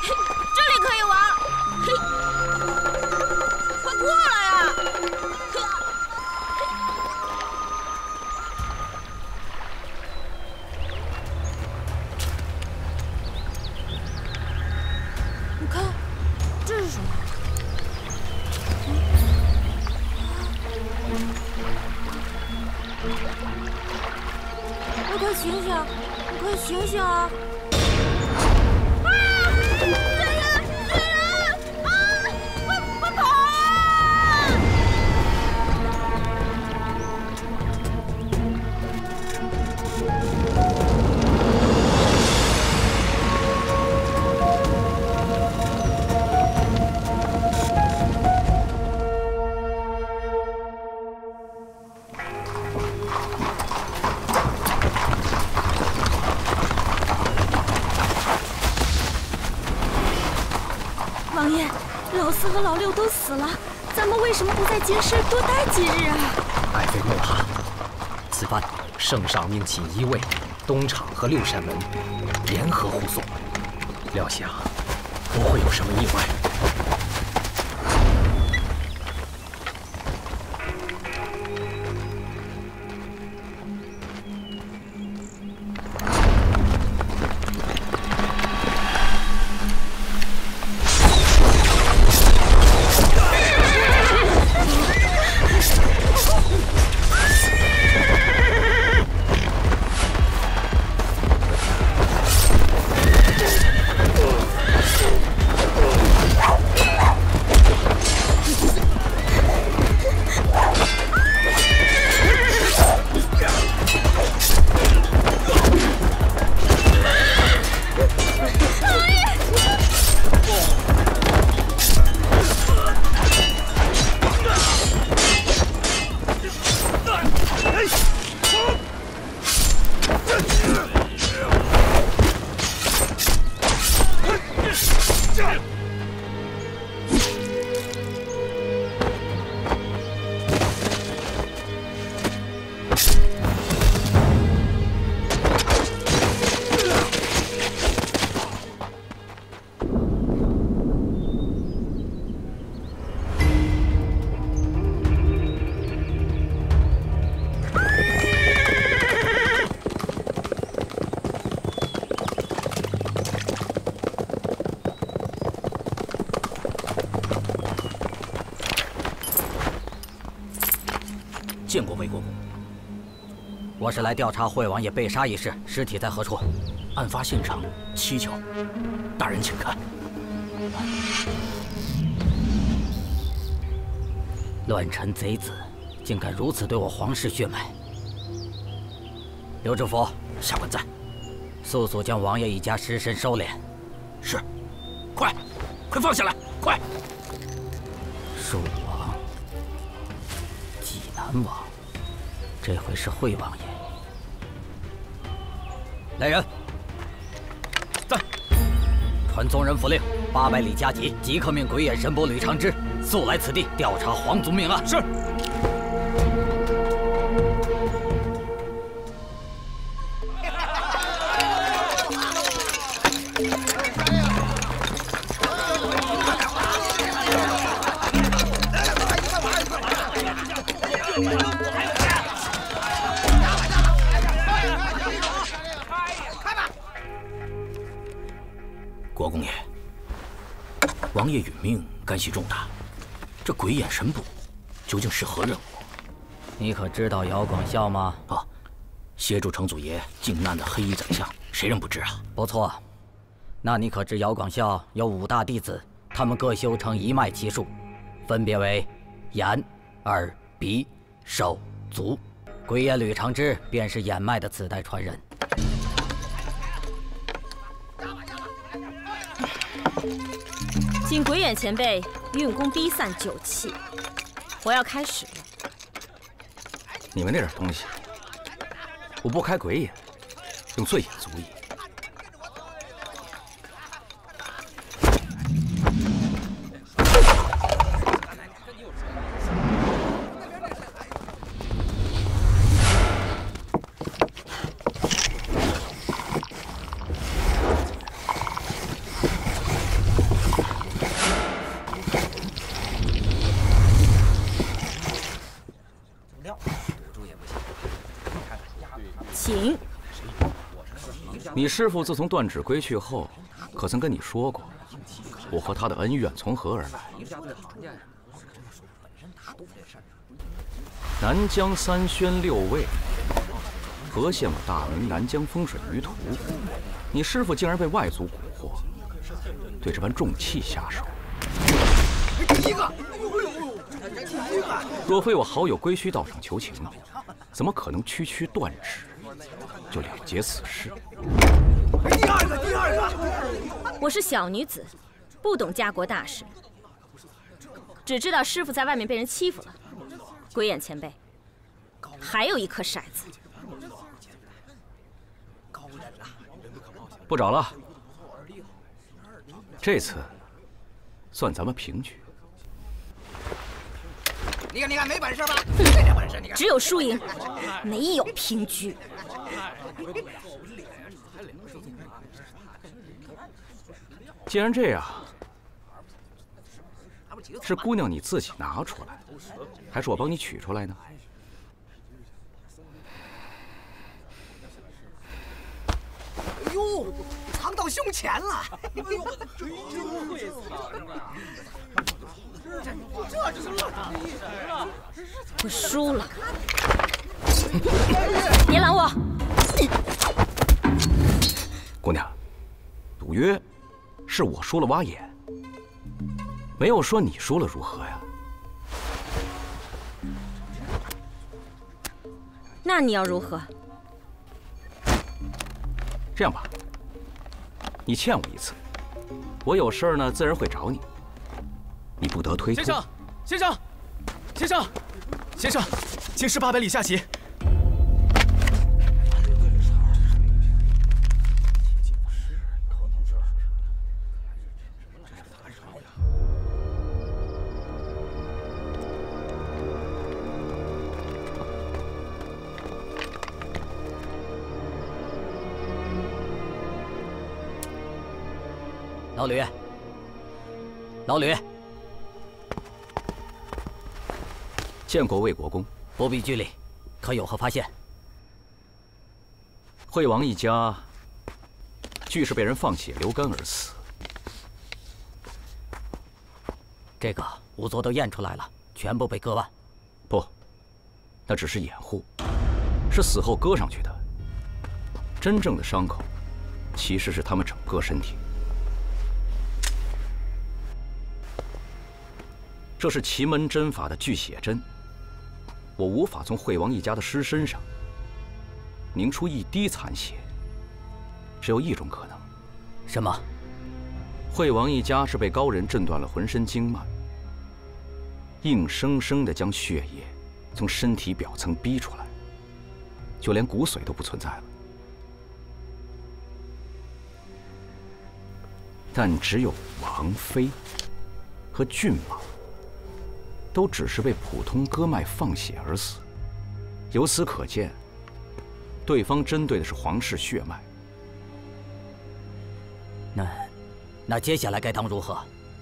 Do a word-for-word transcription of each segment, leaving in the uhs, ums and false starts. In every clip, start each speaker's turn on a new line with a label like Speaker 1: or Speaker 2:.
Speaker 1: 这里可以玩。嘿，快过来呀！你看，这是什么？ 你快醒醒！你快醒醒啊！啊！追人！追人！啊！快快跑啊！王爷，老四和老六都死了，咱们为什么不在节市多待几日啊？
Speaker 2: 爱妃莫怕，此番圣上命锦衣卫、东厂和六扇门联合护送，料想不会有什么意外。
Speaker 3: 见过魏国公，我是来调查惠王爷被杀一事，尸体在何处？案发现场蹊跷，大人请看。乱臣贼子，竟敢如此对我皇室血脉！刘知府，下官在，速速将王爷一家尸身收敛。是，快，快放下来，快！蜀王。 济南王，这回是惠王爷。来人，在，传宗人府令，八百里加急，即刻命鬼眼神伯吕长之速来此地调查皇族命案。是。国公爷，王爷殒命，干系重大，这鬼眼神捕究竟是何任务？你可知道姚广孝吗？啊，协助成祖爷靖难的黑衣宰相，谁人不知啊？不错，那你可知姚广孝有五大弟子，他们各修成一脉奇术，分别为眼、耳、鼻、手、足。鬼眼吕长之便是眼脉的子代传人。
Speaker 1: 请鬼眼前辈运功逼散酒气，我要开始了。
Speaker 4: 你们那点东西，我不开鬼眼，用醉也足矣。 你师父自从断指归去后，可曾跟你说过，我和他的恩怨从何而来？南疆三宣六卫，何羡我大明南疆风水舆图，你师父竟然被外族蛊惑，对这般重器下手。一个，若非我好友归墟道上求情，怎么可能区区断指就了结此事？
Speaker 1: 第二个，第二个！我是小女子，不懂家国大事，只知道师傅在外面被人欺负了。鬼眼前辈，还有一颗骰子。
Speaker 4: 不找了，这次算咱们平局。
Speaker 5: 你看，你看，没本事吧？这点本事，你看，
Speaker 1: 只有输赢，没有平局。
Speaker 4: 既然这样，是姑娘你自己拿出来，还是我帮你取出来呢？
Speaker 5: 哎呦，藏到胸前了！哎呦，真会藏啊！这就是乱啊！
Speaker 1: 我输了，别拦我！
Speaker 4: 姑娘，赌约是我输了挖眼，没有说你输了如何呀？
Speaker 1: 那你要如何？
Speaker 4: 这样吧，你欠我一次，我有事儿呢，自然会找你，你不得推脱。
Speaker 6: 先生，先生，先生，先生，请示八百里下棋。
Speaker 3: 老吕，老吕，
Speaker 4: 见过魏国公，
Speaker 3: 不必拘礼，可有何发现？
Speaker 4: 惠王一家据是被人放血流干而死。
Speaker 3: 这个仵作都验出来了，全部被割腕。
Speaker 4: 不，那只是掩护，是死后割上去的。真正的伤口，其实是他们整个身体。这是奇门针法的聚血针，我无法从惠王一家的尸身上凝出一滴残血，只有一种可能。
Speaker 3: 什么？
Speaker 4: 惠王一家是被高人震断了浑身经脉，硬生生地将血液从身体表层逼出来，就连骨髓都不存在了。但只有王妃和郡王都只是被普通割脉放血而死，由此可见，对方针对的是皇室血脉。
Speaker 3: 那，那接下来该当如何？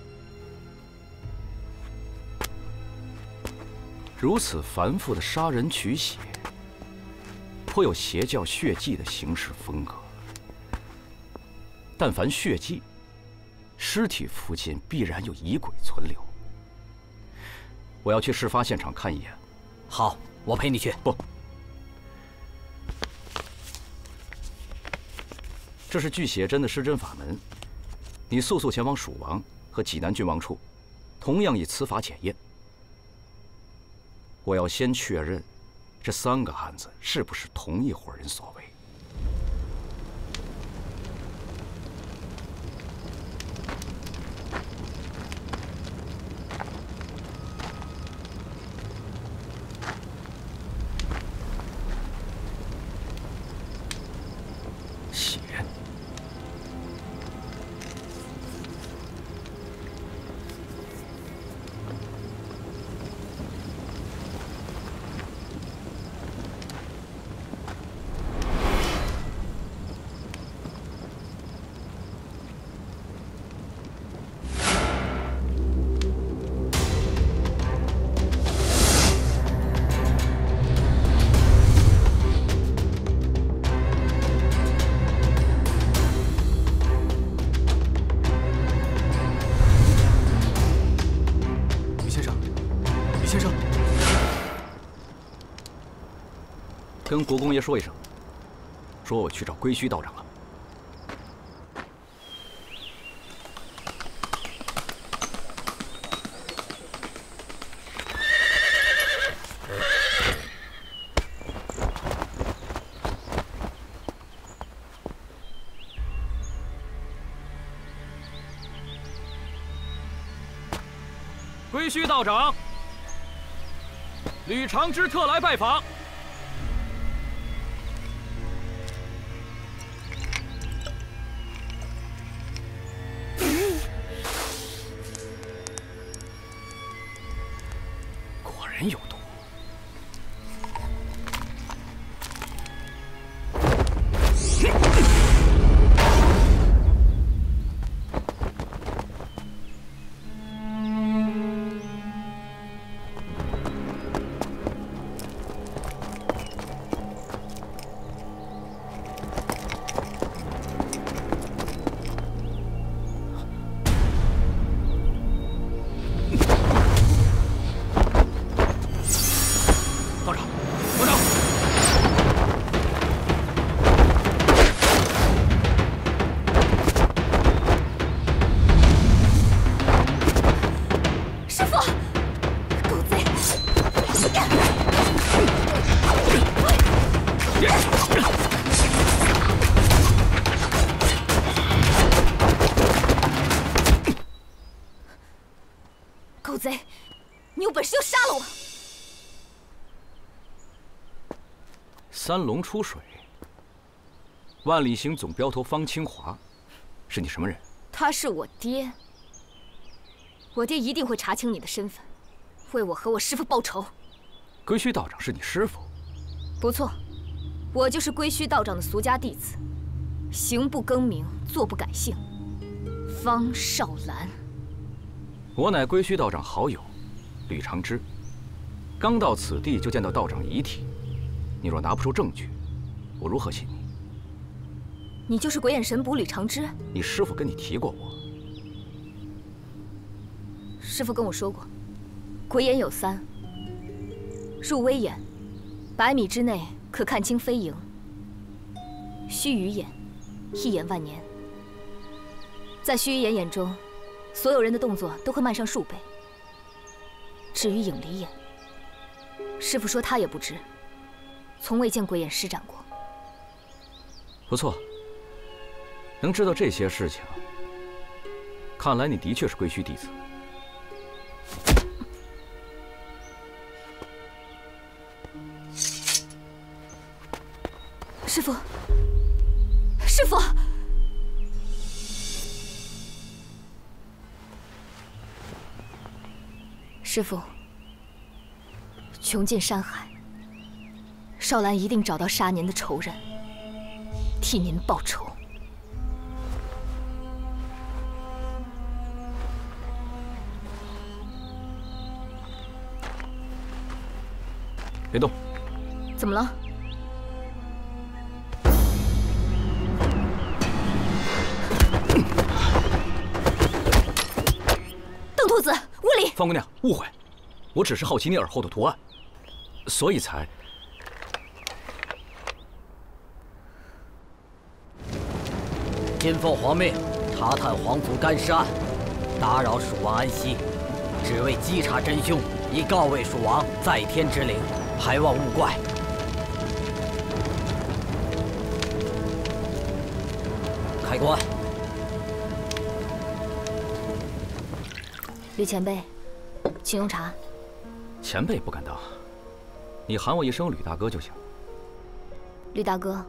Speaker 4: 如此繁复的杀人取血，颇有邪教血祭的行事风格。但凡血祭，尸体附近必然有疑鬼存留。我要去事发现场看一眼。
Speaker 3: 好，我陪你去。
Speaker 4: 不，这是聚血针的施针法门，你速速前往蜀王和济南郡王处，同样以此法检验。我要先确认，这三个案子是不是同一伙人所为。 跟国公爷说一声，说我去找归墟道长了。
Speaker 7: 归墟道长，吕长之特来拜访。
Speaker 4: 果然有毒。
Speaker 1: 狗贼，你有本事就杀了我！
Speaker 4: 三龙出水，万里行总镖头方清华，是你什么人？
Speaker 1: 他是我爹，我爹一定会查清你的身份，为我和我师父报仇。
Speaker 4: 归墟道长是你师父？
Speaker 1: 不错，我就是归墟道长的俗家弟子，行不更名，坐不改姓，方少兰。
Speaker 4: 我乃归墟道长好友，吕长之。刚到此地就见到道长遗体，你若拿不出证据，我如何信你？
Speaker 1: 你就是鬼眼神捕吕长之？
Speaker 4: 你师父跟你提过我？
Speaker 1: 师父跟我说过，鬼眼有三：入微眼，百米之内可看清飞蝇；须臾眼，一眼万年。在须臾眼眼中，所有人的动作都会慢上数倍。至于影离眼，师父说他也不知，从未见鬼眼施展过。
Speaker 4: 不错，能知道这些事情，看来你的确是归墟弟子。
Speaker 1: 师父，师父！师父，穷尽山海，少兰一定找到杀您的仇人，替您报仇。
Speaker 4: 别动！
Speaker 1: 怎么了？邓兔子，无礼！
Speaker 4: 方姑娘，误会，我只是好奇你耳后的图案，所以才……
Speaker 3: 今奉皇命，查探皇族干尸案，打扰蜀王安息，只为稽查真凶，以告慰蜀王在天之灵，还望勿怪。开棺。
Speaker 1: 吕前辈，请用茶。
Speaker 4: 前辈不敢当，你喊我一声吕大哥就行。
Speaker 1: 吕大哥，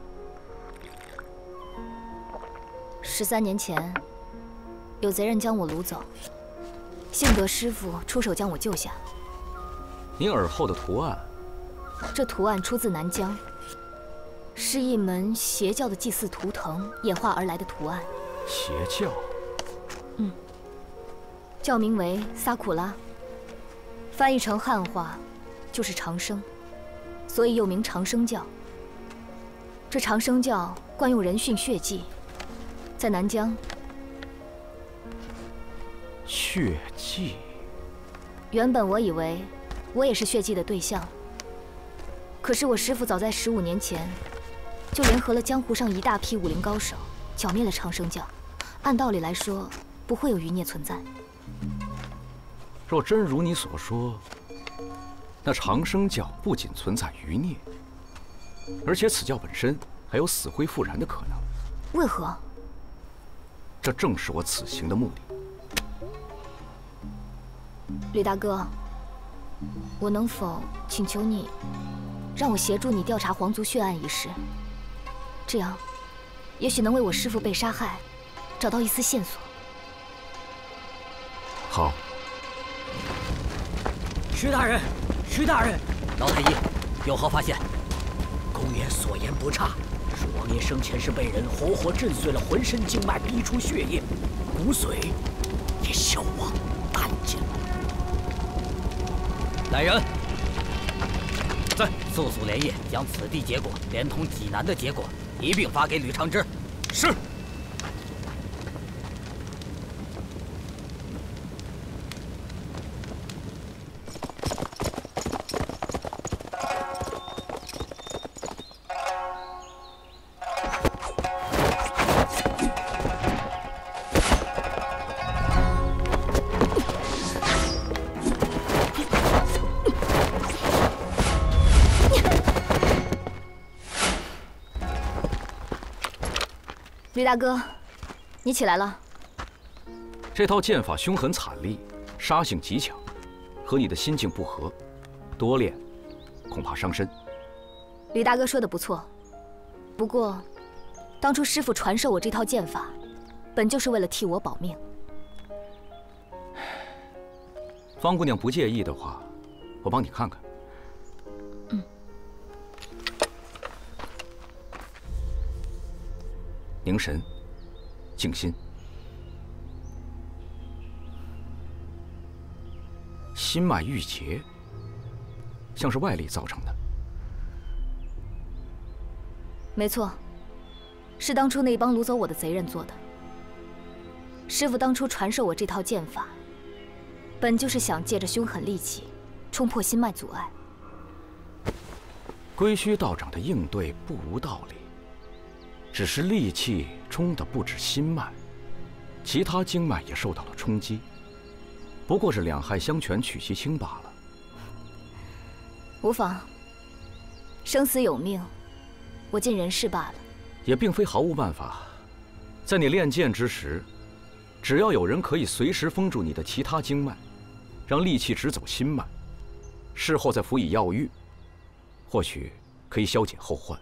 Speaker 1: 十三年前，有贼人将我掳走，幸得师父出手将我救下。
Speaker 4: 您耳后的图案，
Speaker 1: 这图案出自南疆，是一门邪教的祭祀图腾演化而来的图案。
Speaker 4: 邪教？
Speaker 1: 嗯。教名为萨库拉，翻译成汉话就是长生，所以又名长生教。这长生教惯用人殉血祭，在南疆。
Speaker 4: 血祭。
Speaker 1: 原本我以为我也是血祭的对象，
Speaker 8: 可是我师父早在十五年前，就联合了江湖上一大批武林高手，剿灭了长生教。按道理来说，不会有余孽存在。
Speaker 4: 若真如你所说，那长生教不仅存在余孽，而且此教本身还有死灰复燃的可能。
Speaker 8: 为何？
Speaker 4: 这正是我此行的目的。
Speaker 8: 吕大哥，我能否请求你，让我协助你调查皇族血案一事？这样，也许能为我师父被杀害找到一丝线索。
Speaker 4: 好。
Speaker 3: 徐大人，徐大人，老太医，有何发现？公爷所言不差，说王爷生前是被人活活震碎了浑身经脉，逼出血液，骨髓也消亡殆尽了。来人，在速速连夜将此地结果连同济南的结果一并发给吕长之。
Speaker 6: 是。
Speaker 8: 吕大哥，你起来了。
Speaker 4: 这套剑法凶狠惨厉，杀性极强，和你的心境不合，多练恐怕伤身。
Speaker 8: 吕大哥说的不错，不过，当初师父传授我这套剑法，本就是为了替我保命。
Speaker 4: 方姑娘不介意的话，我帮你看看。
Speaker 8: 嗯。
Speaker 4: 凝神，静心。心脉郁结，像是外力造成的。
Speaker 8: 没错，是当初那帮掳走我的贼人做的。师父当初传授我这套剑法，本就是想借着凶狠利器，冲破心脉阻碍。
Speaker 4: 归虚道长的应对不无道理。只是戾气冲的不止心脉，其他经脉也受到了冲击，不过是两害相权取其轻罢了。
Speaker 8: 无妨，生死有命，我尽人事罢了。
Speaker 4: 也并非毫无办法，在你练剑之时，只要有人可以随时封住你的其他经脉，让戾气直走心脉，事后再辅以药浴，或许可以消解后患。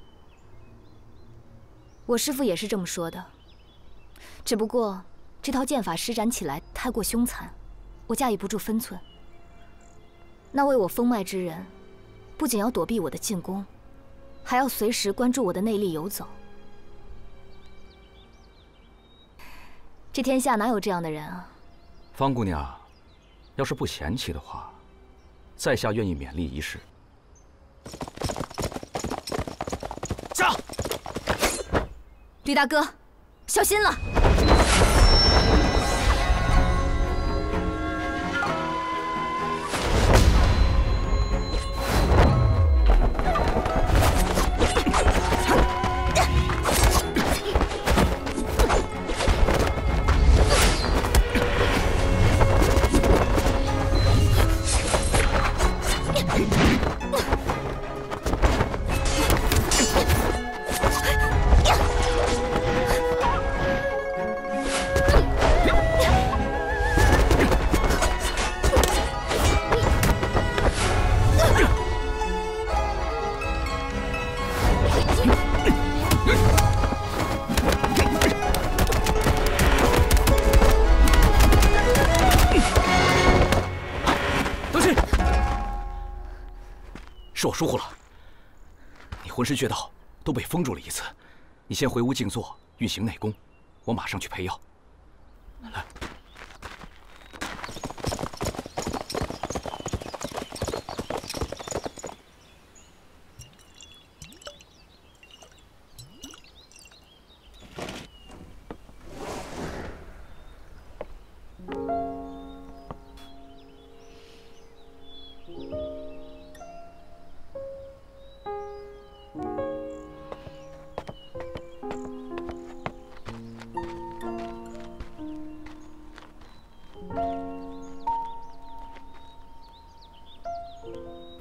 Speaker 8: 我师父也是这么说的，只不过这套剑法施展起来太过凶残，我驾驭不住分寸。那为我封脉之人，不仅要躲避我的进攻，还要随时关注我的内力游走。这天下哪有这样的人啊？
Speaker 4: 方姑娘，要是不嫌弃的话，在下愿意勉力一试。
Speaker 6: 驾！
Speaker 8: 吕大哥，小心了！
Speaker 4: 是我疏忽了，你浑身穴道都被封住了一次，你先回屋静坐，运行内功，我马上去配药。来。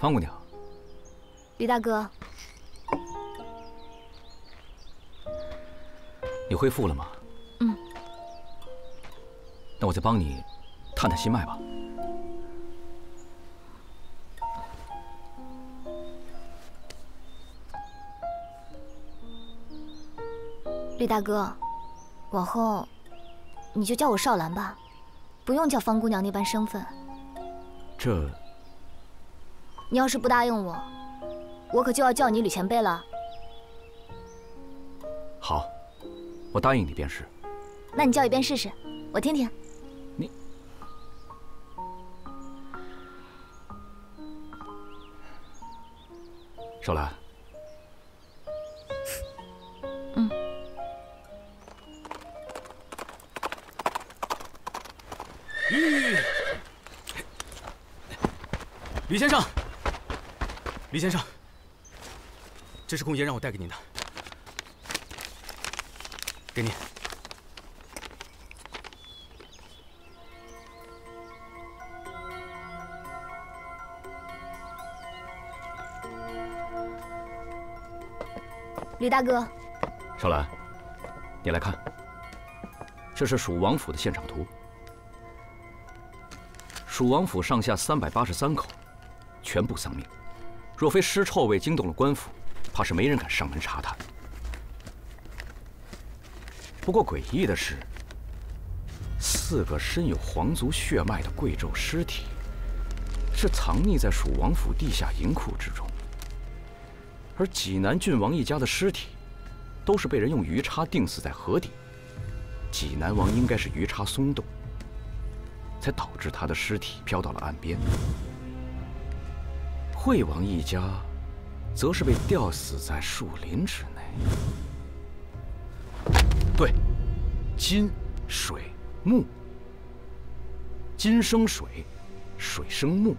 Speaker 4: 方姑娘，
Speaker 8: 吕大哥，
Speaker 4: 你恢复了吗？
Speaker 8: 嗯。
Speaker 4: 那我再帮你探探心脉吧。
Speaker 8: 吕大哥，往后你就叫我少兰吧，不用叫方姑娘那般生分。
Speaker 4: 这……
Speaker 8: 你要是不答应我，我可就要叫你吕前辈了。
Speaker 4: 好，我答应你便是。
Speaker 8: 那你叫一遍试试，我听听。
Speaker 4: 你……少兰。
Speaker 8: 嗯。
Speaker 6: 吁！吕先生，吕先生，这是公爷让我带给您的，给您。
Speaker 8: 吕大哥，
Speaker 4: 少兰，你来看，这是蜀王府的现场图。蜀王府上下三百八十三口，全部丧命。若非尸臭味惊动了官府，怕是没人敢上门查探。不过诡异的是，四个身有皇族血脉的贵胄尸体，是藏匿在蜀王府地下银库之中。而济南郡王一家的尸体，都是被人用鱼叉钉死在河底。济南王应该是鱼叉松动，才导致他的尸体飘到了岸边。惠王一家，则是被吊死在树林之内。对，金、水、木。金生水，水生木。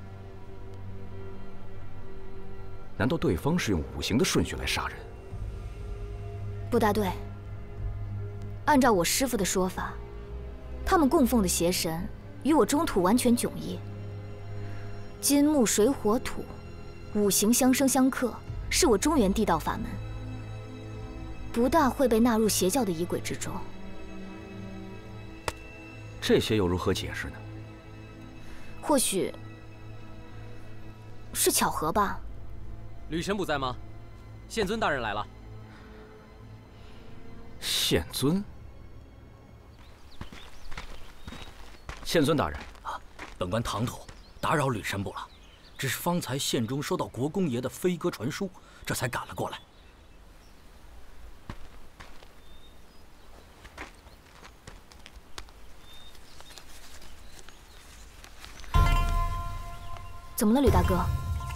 Speaker 4: 难道对方是用五行的顺序来杀人？
Speaker 8: 不大对。按照我师父的说法，他们供奉的邪神与我中土完全迥异。金木水火土，五行相生相克，是我中原地道法门，不大会被纳入邪教的仪轨之中。
Speaker 4: 这些又如何解释呢？
Speaker 8: 或许是巧合吧。
Speaker 2: 吕神不在吗？宪尊大人来了。
Speaker 4: 宪尊？宪尊大人
Speaker 3: 啊，本官唐突，打扰吕神部了。只是方才县中收到国公爷的飞鸽传书，这才赶了过来。
Speaker 8: 怎么了，吕大哥？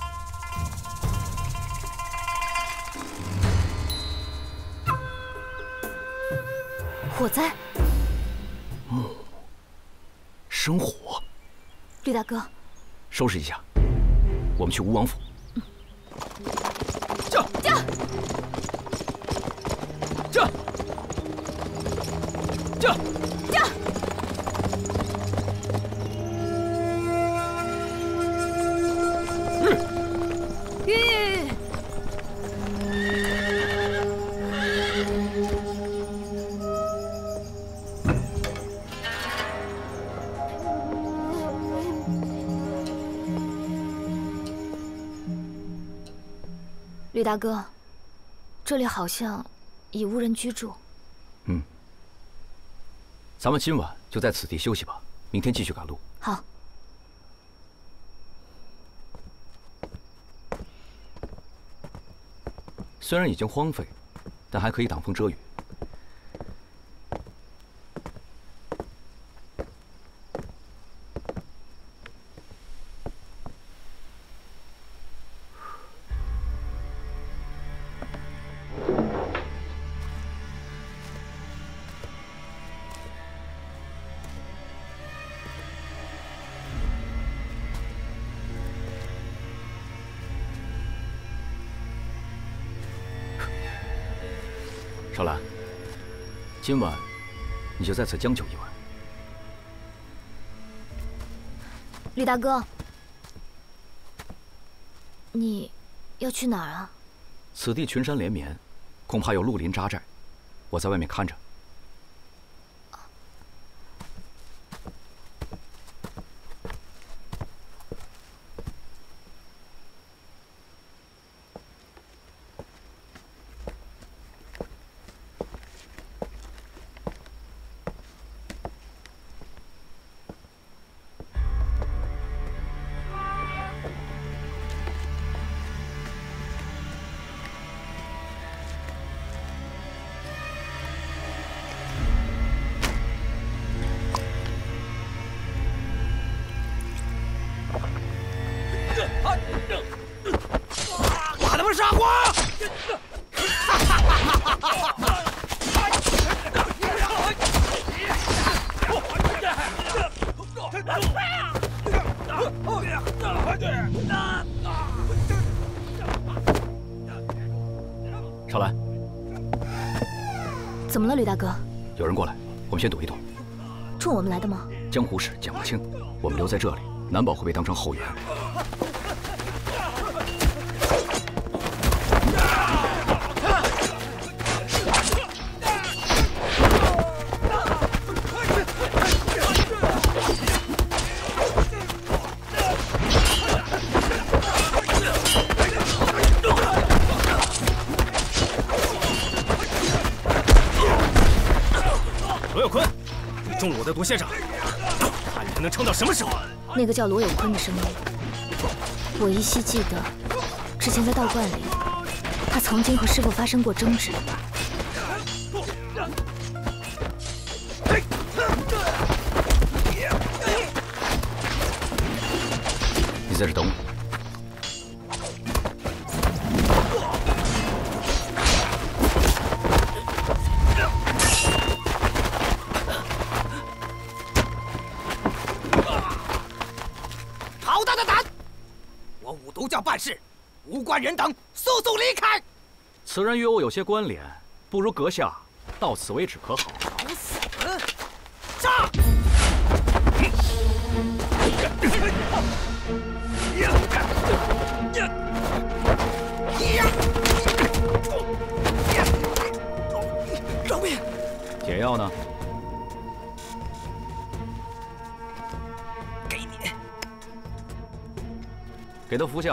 Speaker 8: 火灾！
Speaker 4: 木生火！
Speaker 8: 吕大哥，
Speaker 4: 收拾一下，我们去吴王府。
Speaker 6: 驾驾驾驾
Speaker 8: 驾！吁！吕大哥，这里好像已无人居住。
Speaker 4: 嗯，咱们今晚就在此地休息吧，明天继续赶路。
Speaker 8: 好。
Speaker 4: 虽然已经荒废，但还可以挡风遮雨。少兰，今晚你就在此将就一晚。
Speaker 8: 吕大哥， 你要去哪儿啊？
Speaker 4: 此地群山连绵，恐怕有绿林扎寨，我在外面看着。
Speaker 5: 把他们杀光！
Speaker 4: 少兰，
Speaker 8: 怎么了，吕大哥？
Speaker 4: 有人过来，我们先躲一躲。
Speaker 8: 冲我们来的吗？
Speaker 4: 江湖事讲不清，我们留在这里，难保会被当成后援。
Speaker 6: 罗有坤，你中了我的毒先生，看你还能撑到什么时候？
Speaker 8: 那个叫罗有坤的声音，我依稀记得，之前在道观里，他曾经和师傅发生过争执。
Speaker 4: 你在这等我。
Speaker 5: 好大的胆！我五毒教办事，无关人等，速速离开！
Speaker 4: 此人与我有些关联，不如阁下到此为止，可好？
Speaker 5: 找死！杀！饶命！
Speaker 4: 解药呢？ 给他服下。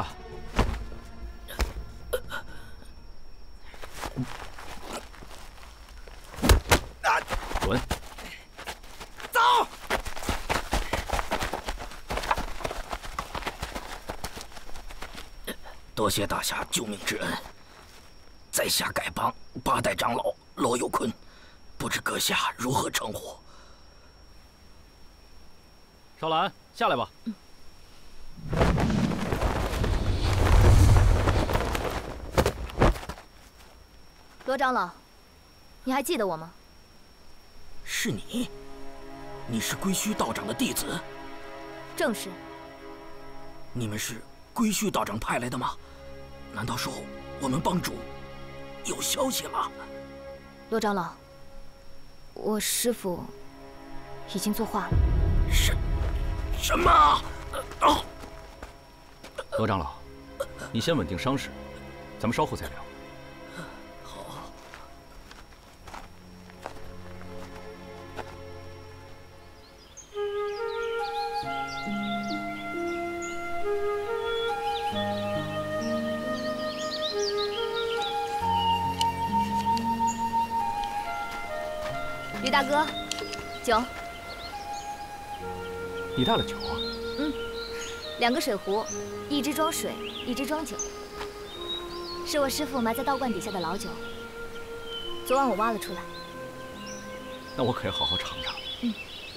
Speaker 4: 滚！
Speaker 5: 走！
Speaker 3: 多谢大侠救命之恩。在下丐帮八代长老罗有坤，不知阁下如何称呼？
Speaker 4: 少兰，下来吧。嗯
Speaker 8: 罗长老，你还记得我吗？
Speaker 3: 是你？你是归墟道长的弟子？
Speaker 8: 正是。
Speaker 3: 你们是归墟道长派来的吗？难道说我们帮主有消息了？
Speaker 8: 罗长老，我师父已经作画了。
Speaker 3: 什什么？哦，
Speaker 4: 罗长老，你先稳定伤势，咱们稍后再聊。
Speaker 8: 吕大哥，酒。
Speaker 4: 你带了酒啊？
Speaker 8: 嗯，两个水壶，一只装水，一只装酒。是我师父埋在道观底下的老酒，昨晚我挖了出来。
Speaker 4: 那我可要好好尝尝。
Speaker 8: 嗯。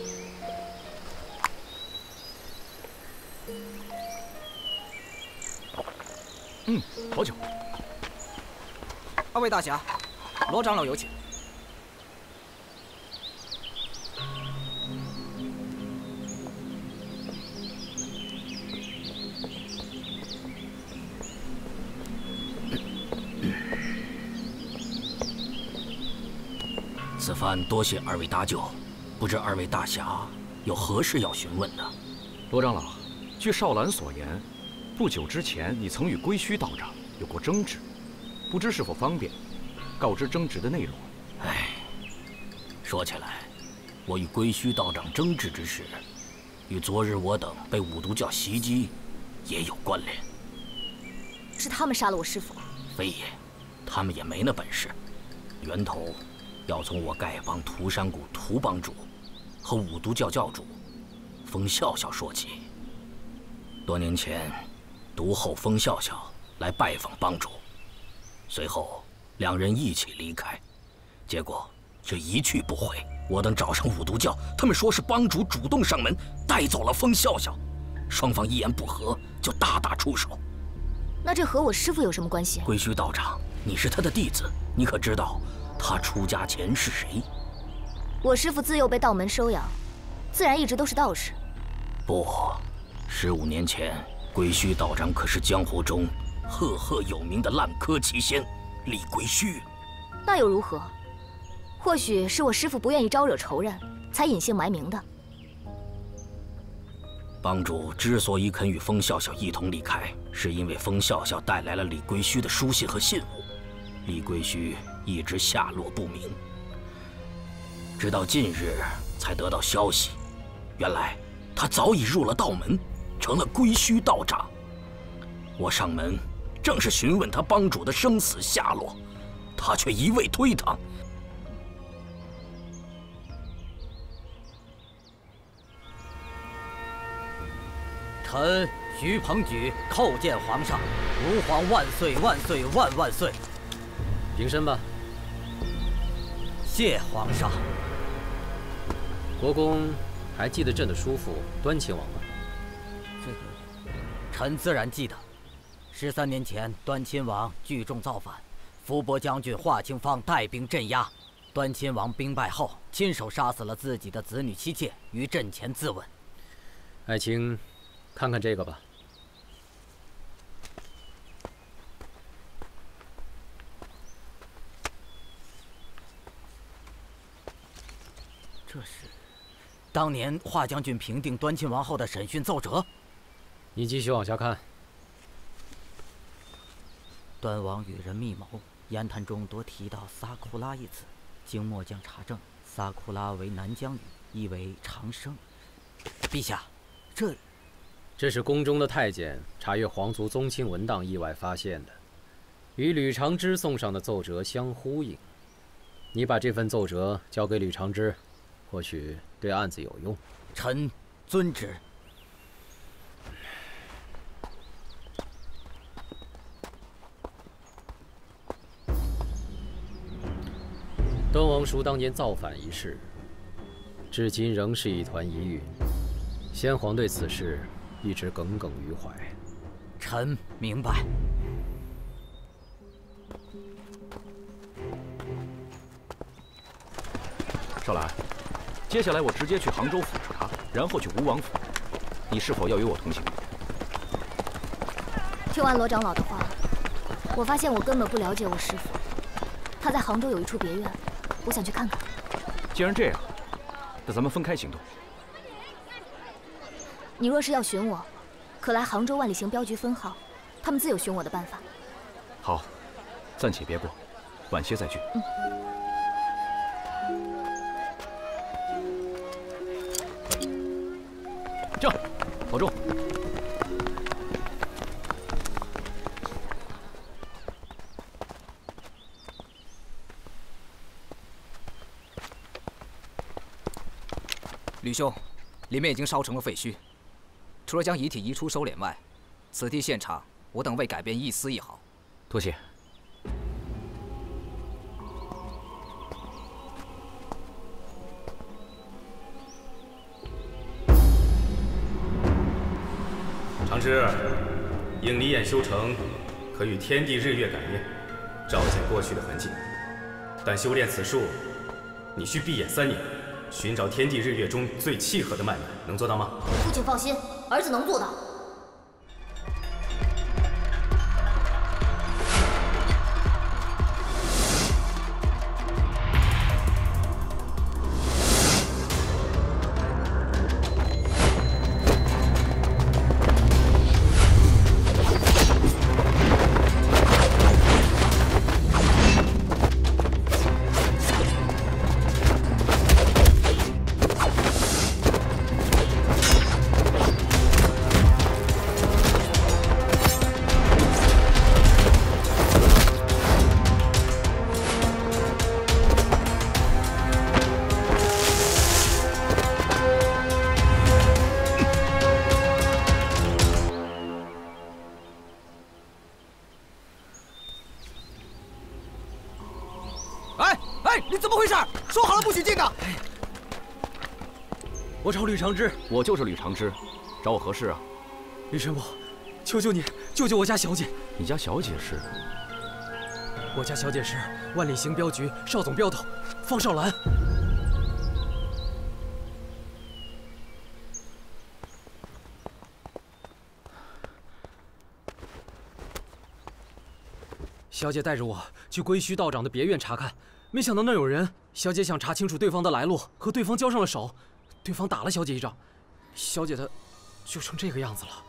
Speaker 4: 嗯，好酒。
Speaker 5: 二位大侠，罗长老有请。
Speaker 3: 此番多谢二位搭救，不知二位大侠有何事要询问的？
Speaker 4: 罗长老，据少兰所言， 不久之前，你曾与龟须道长有过争执，不知是否方便告知争执的内容？
Speaker 3: 唉，说起来，我与龟须道长争执之事，与昨日我等被五毒教袭击也有关联。
Speaker 8: 是他们杀了我师父？
Speaker 3: 非也，他们也没那本事。源头要从我丐帮涂山谷涂帮主和五毒教教主风笑笑说起。多年前，毒后风笑笑来拜访帮主，随后两人一起离开，结果却一去不回。我等找上五毒教，他们说是帮主主动上门带走了风笑笑，双方一言不合就大打出手。
Speaker 8: 那这和我师父有什么关系？
Speaker 3: 龟须道长，你是他的弟子，你可知道他出家前是谁？
Speaker 8: 我师父自幼被道门收养，自然一直都是道士。
Speaker 3: 不，十五年前，龟须道长可是江湖中赫赫有名的烂柯奇仙李龟须。
Speaker 8: 那又如何？或许是我师父不愿意招惹仇人，才隐姓埋名的。
Speaker 3: 帮主之所以肯与风笑笑一同离开，是因为风笑笑带来了李龟须的书信和信物。李龟须一直下落不明，直到近日才得到消息，原来他早已入了道门，成了龟须道长。我上门正是询问他帮主的生死下落，他却一味推搪。
Speaker 9: 臣徐鹏举叩见皇上，吾皇万岁万岁万万岁！
Speaker 2: 平身吧。
Speaker 9: 谢皇上。
Speaker 2: 国公还记得朕的叔父端亲王吗？
Speaker 9: 这个，臣自然记得。十三年前，端亲王聚众造反，伏波将军华清芳带兵镇压。端亲王兵败后，亲手杀死了自己的子女妻妾，于阵前自刎。
Speaker 2: 爱卿。看看这个吧。
Speaker 9: 这是当年华将军平定端亲王后的审讯奏折。
Speaker 2: 你继续往下看。
Speaker 9: 端王与人密谋，言谈中多提到萨库拉一词，经末将查证，萨库拉为南疆语，意为长生。陛下，这。
Speaker 2: 这是宫中的太监查阅皇族宗亲文档意外发现的，与吕长之送上的奏折相呼应。你把这份奏折交给吕长之，或许对案子有用。
Speaker 9: 臣遵旨。
Speaker 2: 端王叔当年造反一事，至今仍是一团疑云。先皇对此事一直耿耿于怀。
Speaker 9: 臣明白。
Speaker 4: 少兰，接下来我直接去杭州府查，然后去吴王府，你是否要与我同行？
Speaker 8: 听完罗长老的话，我发现我根本不了解我师父。他在杭州有一处别院，我想去看看。
Speaker 4: 既然这样，那咱们分开行动。
Speaker 8: 你若是要寻我，可来杭州万里行镖局分号，他们自有寻我的办法。
Speaker 4: 好，暂且别过，晚些再聚。
Speaker 8: 嗯。
Speaker 4: 这样，保重。
Speaker 5: 吕兄，里面已经烧成了废墟。除了将遗体移出收敛外，此地现场我等未改变一丝一毫。
Speaker 4: 多谢。
Speaker 6: 长之，应离眼修成，可与天地日月感应，照见过去的痕迹。但修炼此术，你需闭眼三年，寻找天地日月中最契合的脉脉，能做到吗？
Speaker 8: 父亲放心，儿子能做到。
Speaker 10: 的？
Speaker 2: 我找吕长之。
Speaker 4: 我就是吕长之，找我何事啊？
Speaker 2: 吕神母，求求你救救我家小姐！
Speaker 4: 你家小姐是？
Speaker 2: 我家小姐是万里行镖局少总镖头方少兰。小姐带着我去归墟道长的别院查看，没想到那儿有人。小姐想查清楚对方的来路，和对方交上了手，对方打了小姐一掌，小姐她就成这个样子了。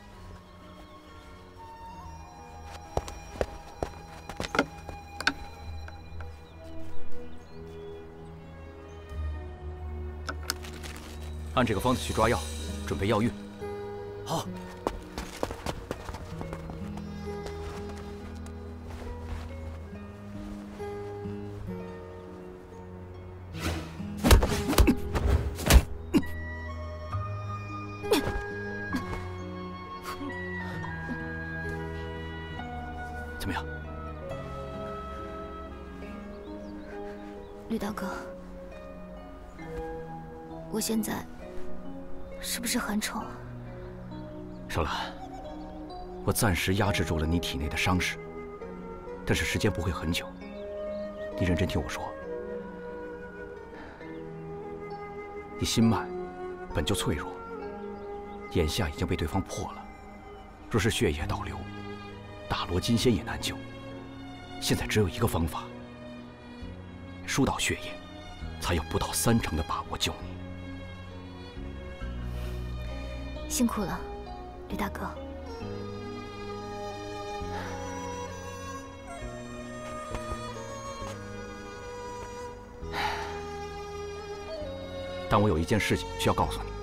Speaker 4: 按这个方子去抓药，准备药浴。
Speaker 2: 好。
Speaker 4: 怎么样？
Speaker 8: 吕大哥，我现在是不是很丑啊？
Speaker 4: 少兰，我暂时压制住了你体内的伤势，但是时间不会很久。你认真听我说，你心脉本就脆弱，眼下已经被对方破了，若是血液倒流，大罗金仙也难救。现在只有一个方法，疏导血液，才有不到三成的把握救你。
Speaker 8: 辛苦了，吕大哥。
Speaker 4: 但我有一件事情需要告诉你，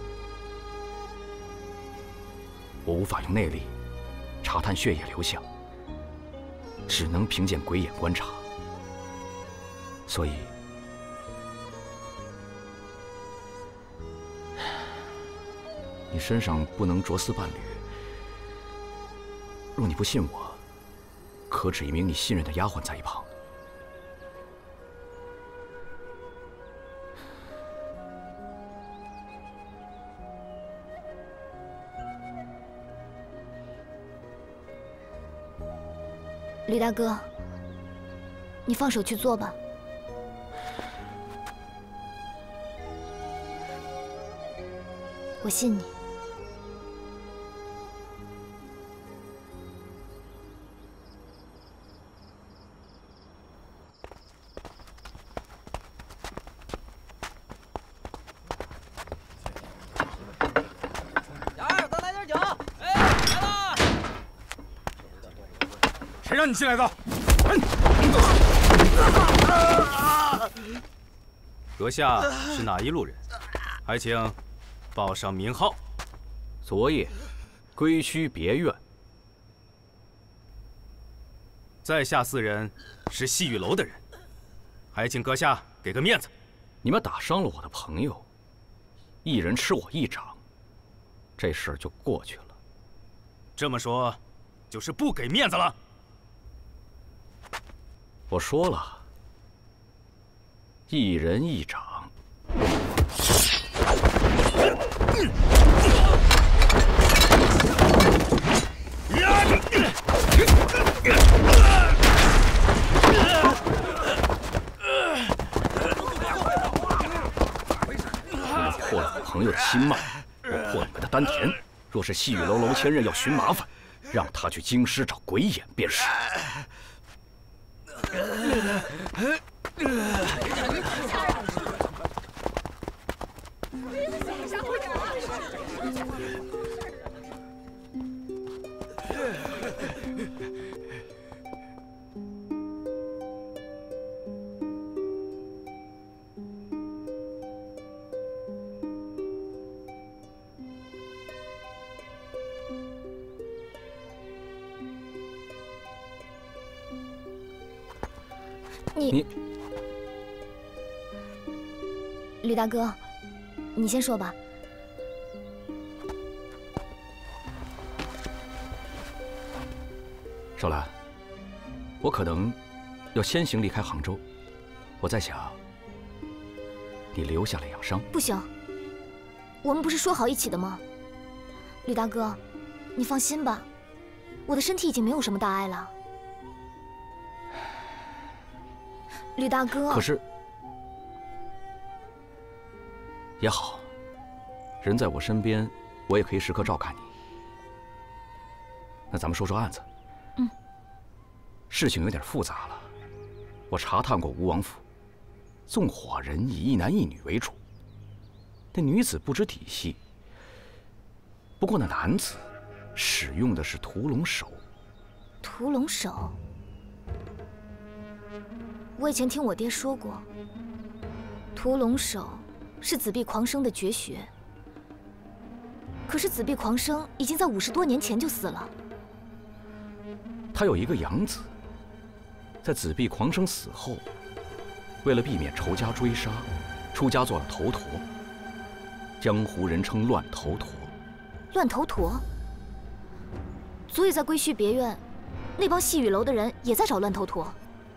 Speaker 4: 我无法用内力查探血液流向，只能凭借鬼眼观察，所以你身上不能着丝伴侣。若你不信我，可指一名你信任的丫鬟在一旁。
Speaker 8: 吕大哥，你放手去做吧。我信你。
Speaker 10: 小二，再来点酒。哎，来了。
Speaker 6: 谁让你进来的？阁下是哪一路人？还请报上名号。
Speaker 4: 昨夜，归墟别院。
Speaker 6: 在下四人是细雨楼的人，还请阁下给个面子。
Speaker 4: 你们打伤了我的朋友，一人吃我一掌，这事儿就过去了。
Speaker 6: 这么说，就是不给面子了。
Speaker 4: 我说了，一人一掌。你破了我朋友的心脉，我破你们的丹田。若是细雨楼楼前人要寻麻烦，让他去京师找鬼眼便是。
Speaker 8: 你，吕大哥，你先说吧。
Speaker 4: 少兰，我可能要先行离开杭州。我在想， 你留下来养伤。
Speaker 8: 不行，我们不是说好一起的吗？吕大哥，你放心吧，我的身体已经没有什么大碍了。吕大哥，
Speaker 4: 可是也好，人在我身边，我也可以时刻照看你。那咱们说说案子。
Speaker 8: 嗯。
Speaker 4: 事情有点复杂了，我查探过吴王府，纵火人以一男一女为主，那女子不知底细。不过那男子使用的是屠龙手。
Speaker 8: 屠龙手，我以前听我爹说过，屠龙手是紫壁狂生的绝学。可是紫壁狂生已经在五十多年前就死了。
Speaker 4: 他有一个养子，在紫壁狂生死后，为了避免仇家追杀，出家做了头陀，江湖人称乱头陀。
Speaker 8: 乱头陀，所以在归墟别院，那帮细雨楼的人也在找乱头陀。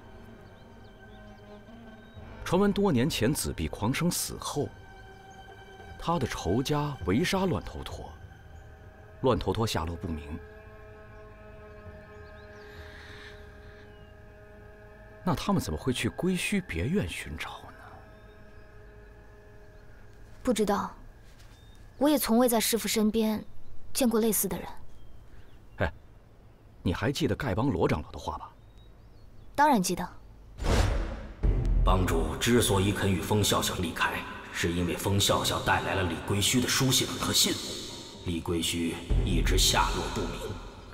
Speaker 4: 传闻多年前紫壁狂生死后，他的仇家围杀乱头陀，乱头陀下落不明。那他们怎么会去归墟别院寻找呢？
Speaker 8: 不知道，我也从未在师父身边见过类似的人。
Speaker 4: 哎，你还记得丐帮罗长老的话吧？
Speaker 8: 当然记得。
Speaker 3: 帮主之所以肯与风笑笑离开，是因为风笑笑带来了李归墟的书信和信物，李归墟一直下落不明。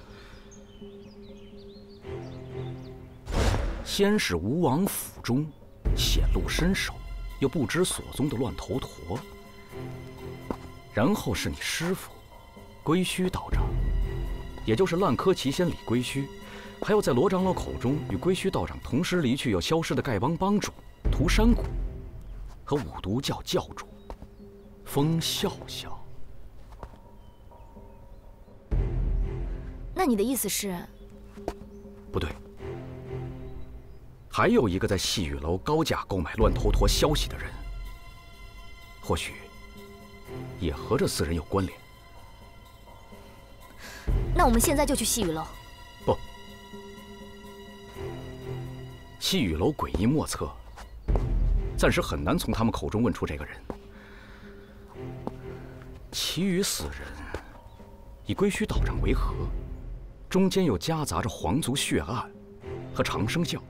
Speaker 4: 先是吴王府中显露身手又不知所踪的乱头陀，然后是你师父归墟道长，也就是烂柯奇仙李归墟，还有在罗长老口中与归墟道长同时离去又消失的丐帮帮主涂山谷，和五毒教教主风笑笑。
Speaker 8: 那你的意思是？
Speaker 4: 不对。还有一个在细雨楼高价购买乱头陀消息的人，或许也和这四人有关联。
Speaker 8: 那我们现在就去细雨楼。
Speaker 4: 不，细雨楼诡异莫测，暂时很难从他们口中问出这个人。其余四人以归墟道长为合，中间又夹杂着皇族血案和长生教。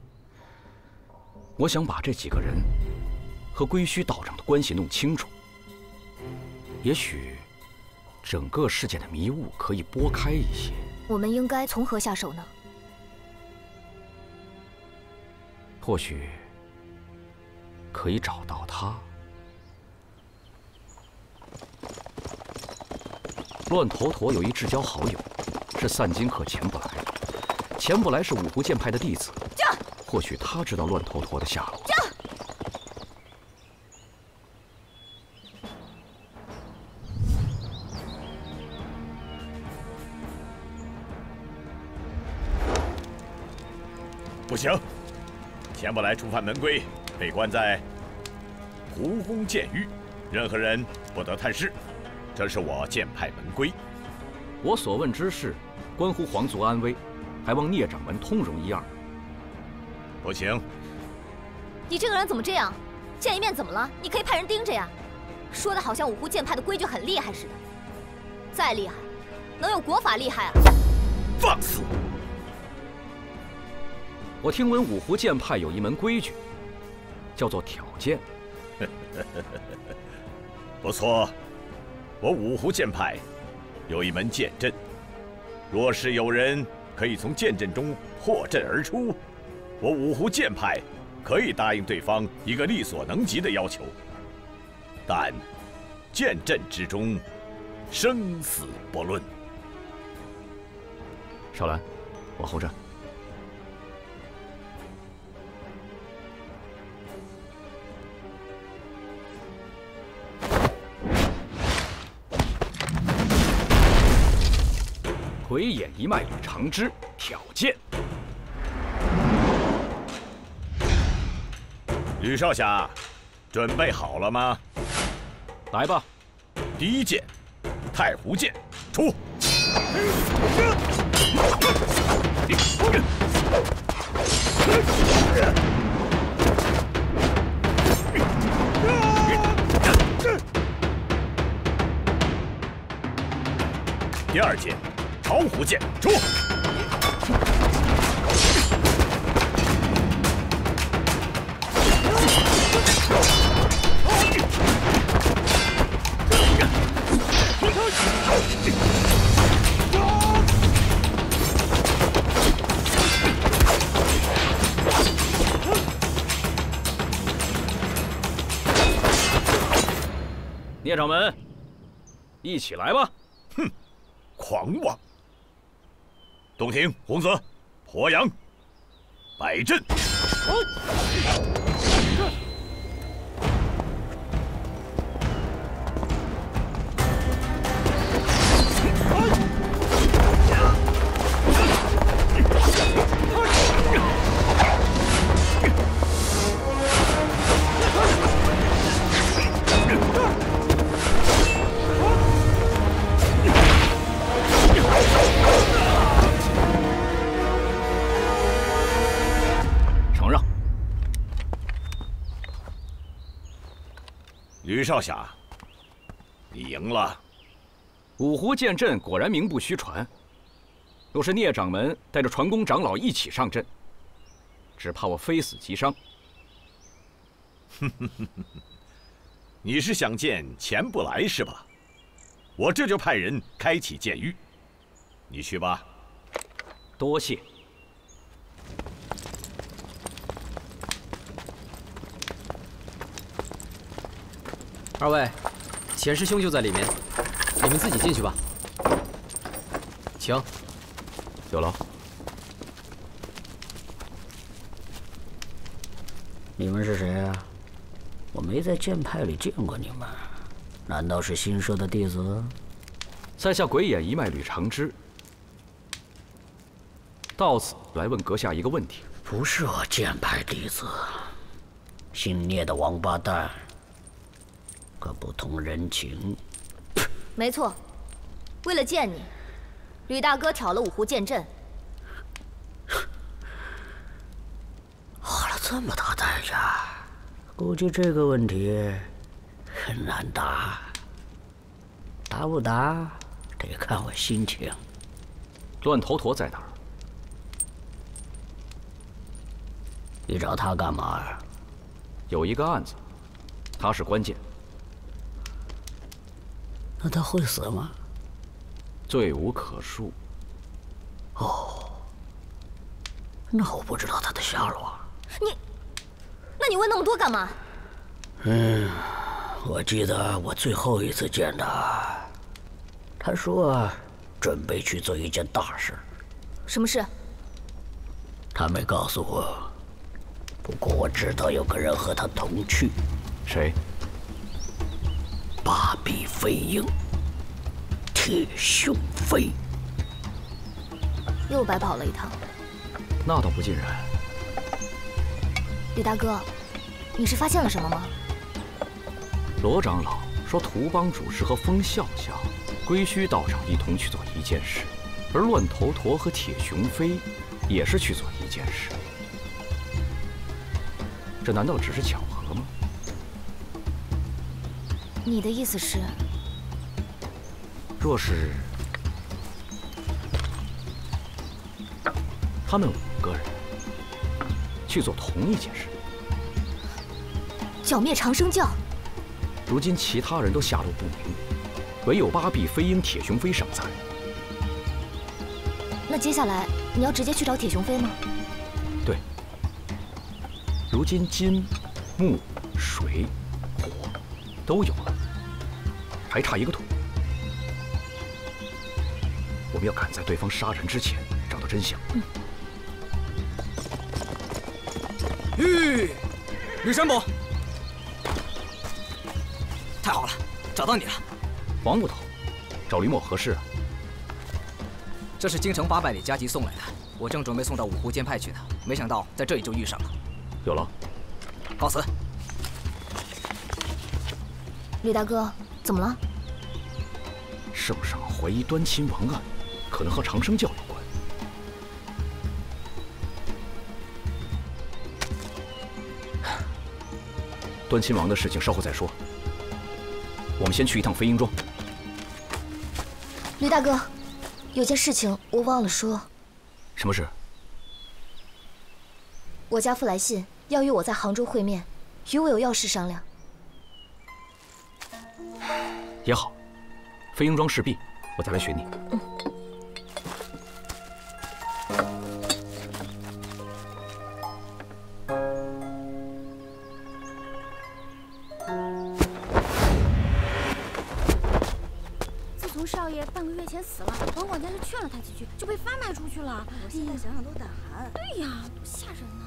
Speaker 4: 我想把这几个人和归墟道长的关系弄清楚，也许整个事件的迷雾可以拨开一些。
Speaker 8: 我们应该从何下手呢？
Speaker 4: 或许可以找到他。乱头陀有一至交好友，是散金客钱不来。钱不来是五湖剑派的弟子。或许他知道乱头陀的下落。
Speaker 11: 不行，钱不来触犯门规，被关在湖宫监狱，任何人不得探视，这是我剑派门规。
Speaker 4: 我所问之事，关乎皇族安危，还望聂掌门通融一二。
Speaker 11: 不行。
Speaker 8: 你这个人怎么这样？见一面怎么了？你可以派人盯着呀。说的好像五湖剑派的规矩很厉害似的。再厉害，能有国法厉害啊？
Speaker 11: 放肆！
Speaker 4: 我听闻五湖剑派有一门规矩，叫做挑剑。
Speaker 11: 不错，我五湖剑派有一门剑阵，若是有人可以从剑阵中破阵而出，我五湖剑派可以答应对方一个力所能及的要求，但剑阵之中，生死不论。
Speaker 4: 少兰，往后站。鬼眼一脉吕长之挑剑。
Speaker 11: 吕少侠， 准备好了吗？
Speaker 4: 来吧。
Speaker 11: 第一剑，太湖剑，出！第二剑，巢湖剑，出！
Speaker 4: 聂掌门，一起来吧！
Speaker 11: 哼，狂妄！洞庭、洪泽、鄱阳，摆阵！吕少侠，你赢了。
Speaker 4: 五湖剑阵果然名不虚传。若是聂掌门带着传功长老一起上阵，只怕我非死即伤。
Speaker 11: 你是想见钱不来是吧？我这就派人开启剑狱，你去吧。
Speaker 4: 多谢。
Speaker 2: 二位，钱师兄就在里面，你们自己进去吧。请。
Speaker 4: 有劳。
Speaker 12: 你们是谁啊？我没在剑派里见过你们，难道是新收的弟子？
Speaker 4: 在下鬼眼一脉吕长之，到此来问阁下一个问题。
Speaker 12: 不是我剑派弟子，姓聂的王八蛋。可不通人情。
Speaker 8: 没错，为了见你，吕大哥挑了五湖剑阵，
Speaker 12: 花了这么大代价，估计这个问题很难答。答不答，得看我心情。
Speaker 4: 乱头陀在哪儿？
Speaker 12: 你找他干嘛呀？
Speaker 4: 有一个案子，他是关键。
Speaker 12: 那他会死吗？
Speaker 4: 罪无可恕。
Speaker 12: 哦，那我不知道他的下落。
Speaker 8: 你，那你问那么多干嘛？
Speaker 12: 嗯，我记得我最后一次见他，他说准备去做一件大事。
Speaker 8: 什么事？
Speaker 12: 他没告诉我，不过我知道有个人和他同去。
Speaker 4: 谁？
Speaker 12: 八臂飞鹰，铁雄飞，
Speaker 8: 又白跑了一趟。
Speaker 4: 那倒不尽然。
Speaker 8: 吕大哥，你是发现了什么吗？
Speaker 4: 罗长老说，图帮主是和风笑笑、龟墟道长一同去做一件事，而乱头陀和铁雄飞也是去做一件事。这难道只是巧合吗？
Speaker 8: 你的意思是，
Speaker 4: 若是他们五个人去做同一件事，
Speaker 8: 剿灭长生教。
Speaker 4: 如今其他人都下落不明，唯有八臂飞鹰铁雄飞尚在。
Speaker 8: 那接下来你要直接去找铁雄飞吗？
Speaker 4: 对。如今金、木、水、火都有了，还差一个土。我们要赶在对方杀人之前找到真相。
Speaker 8: 嗯。
Speaker 5: 吁，吕山伯，太好了，找到你了。
Speaker 4: 王捕头，找吕某何事啊？
Speaker 5: 这是京城八百里加急送来的，我正准备送到五湖剑派去呢，没想到在这里就遇上了。
Speaker 4: 有劳。
Speaker 5: 告辞。
Speaker 8: 吕大哥，怎么了？
Speaker 4: 圣上怀疑端亲王案可能和长生教有关。端亲王的事情稍后再说，我们先去一趟飞鹰庄。
Speaker 8: 吕大哥，有件事情我忘了说。
Speaker 4: 什么事？
Speaker 8: 我家父来信，要与我在杭州会面，与我有要事商量。
Speaker 4: 也好，飞鹰庄事毕，我再来寻你。
Speaker 8: 嗯。
Speaker 13: 自从少爷半个月前死了，王管家就劝了他几句，就被发卖出去了。我现在想想都胆寒。对呀，多吓人呢！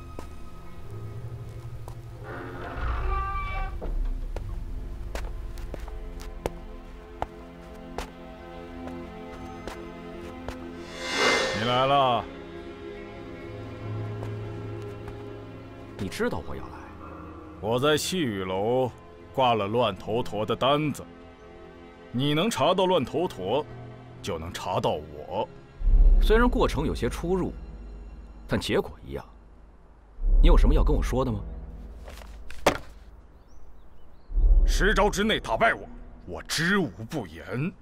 Speaker 11: 你来了，
Speaker 4: 你知道我要来？
Speaker 11: 我在细雨楼挂了乱头陀的单子，你能查到乱头陀，就能查到我。
Speaker 4: 虽然过程有些出入，但结果一样。你有什么要跟我说的吗？
Speaker 11: 十招之内打败我，我知无不言。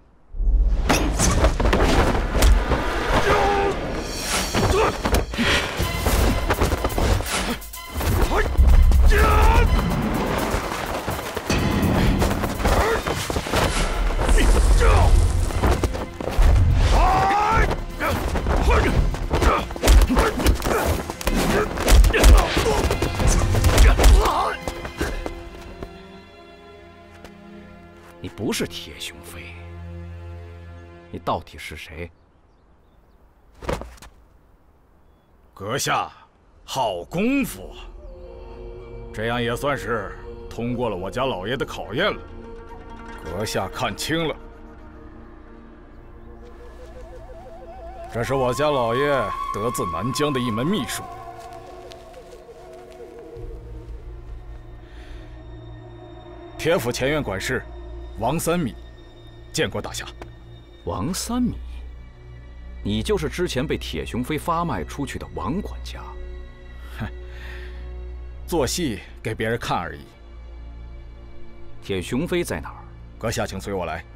Speaker 4: 你不是铁雄飞，你到底是谁？
Speaker 11: 阁下，好功夫啊！这样也算是通过了我家老爷的考验了。阁下看清了，这是我家老爷得自南疆的一门秘术。铁府前院管事王三米，见过大侠。
Speaker 4: 王三米。 你就是之前被铁雄飞发卖出去的王管家。
Speaker 11: 哼，做戏给别人看而已。
Speaker 4: 铁雄飞在哪儿？
Speaker 11: 阁下，请随我来。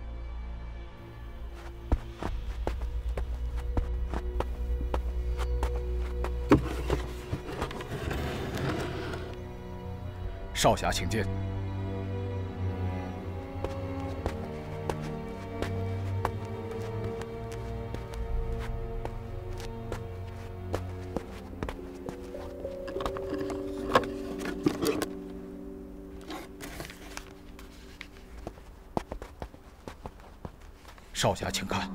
Speaker 11: 少侠，请进。 少侠，请看。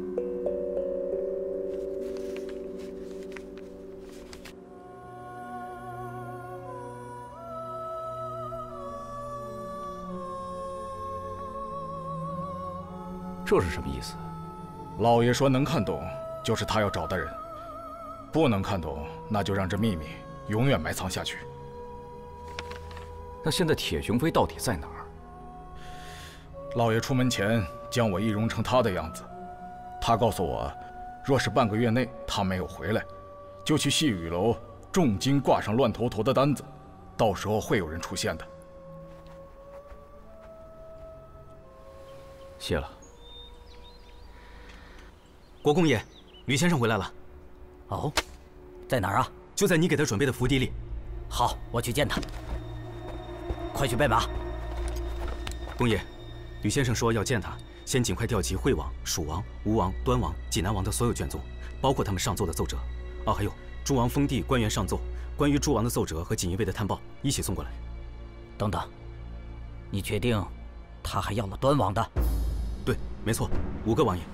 Speaker 4: 这是什么意思？
Speaker 11: 老爷说能看懂，就是他要找的人；不能看懂，那就让这秘密永远埋藏下去。
Speaker 4: 那现在铁雄飞到底在哪儿？
Speaker 11: 老爷出门前将我易容成他的样子，他告诉我，若是半个月内他没有回来，就去细雨楼重金挂上乱头陀的单子，到时候会有人出现的。
Speaker 4: 谢了。
Speaker 14: 国公爷，吕先生回来了。
Speaker 9: 哦，在哪儿啊？
Speaker 14: 就在你给他准备的府邸里。
Speaker 9: 好，我去见他。快去备马。
Speaker 14: 公爷。 吕先生说要见他，先尽快调集惠王、蜀王、吴王、端王、济南王的所有卷宗，包括他们上奏的奏折。哦，还有诸王封地官员上奏，关于诸王的奏折和锦衣卫的探报一起送过来。
Speaker 9: 等等，你确定他还要了端王的？
Speaker 14: 对，没错，五个王爷。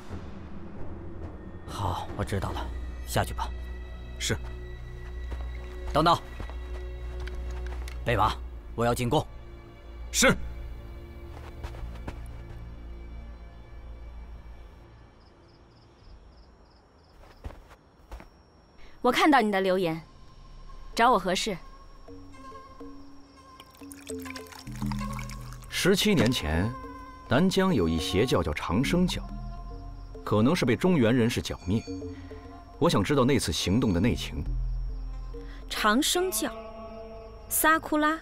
Speaker 9: 好，我知道了，下去吧。
Speaker 14: 是。
Speaker 9: 等等，备马，我要进宫。
Speaker 14: 是。
Speaker 1: 我看到你的留言，找我何事？
Speaker 4: 十七年前，南疆有一邪教叫长生教，可能是被中原人士剿灭。我想知道那次行动的内情。
Speaker 1: 长生教，萨库拉，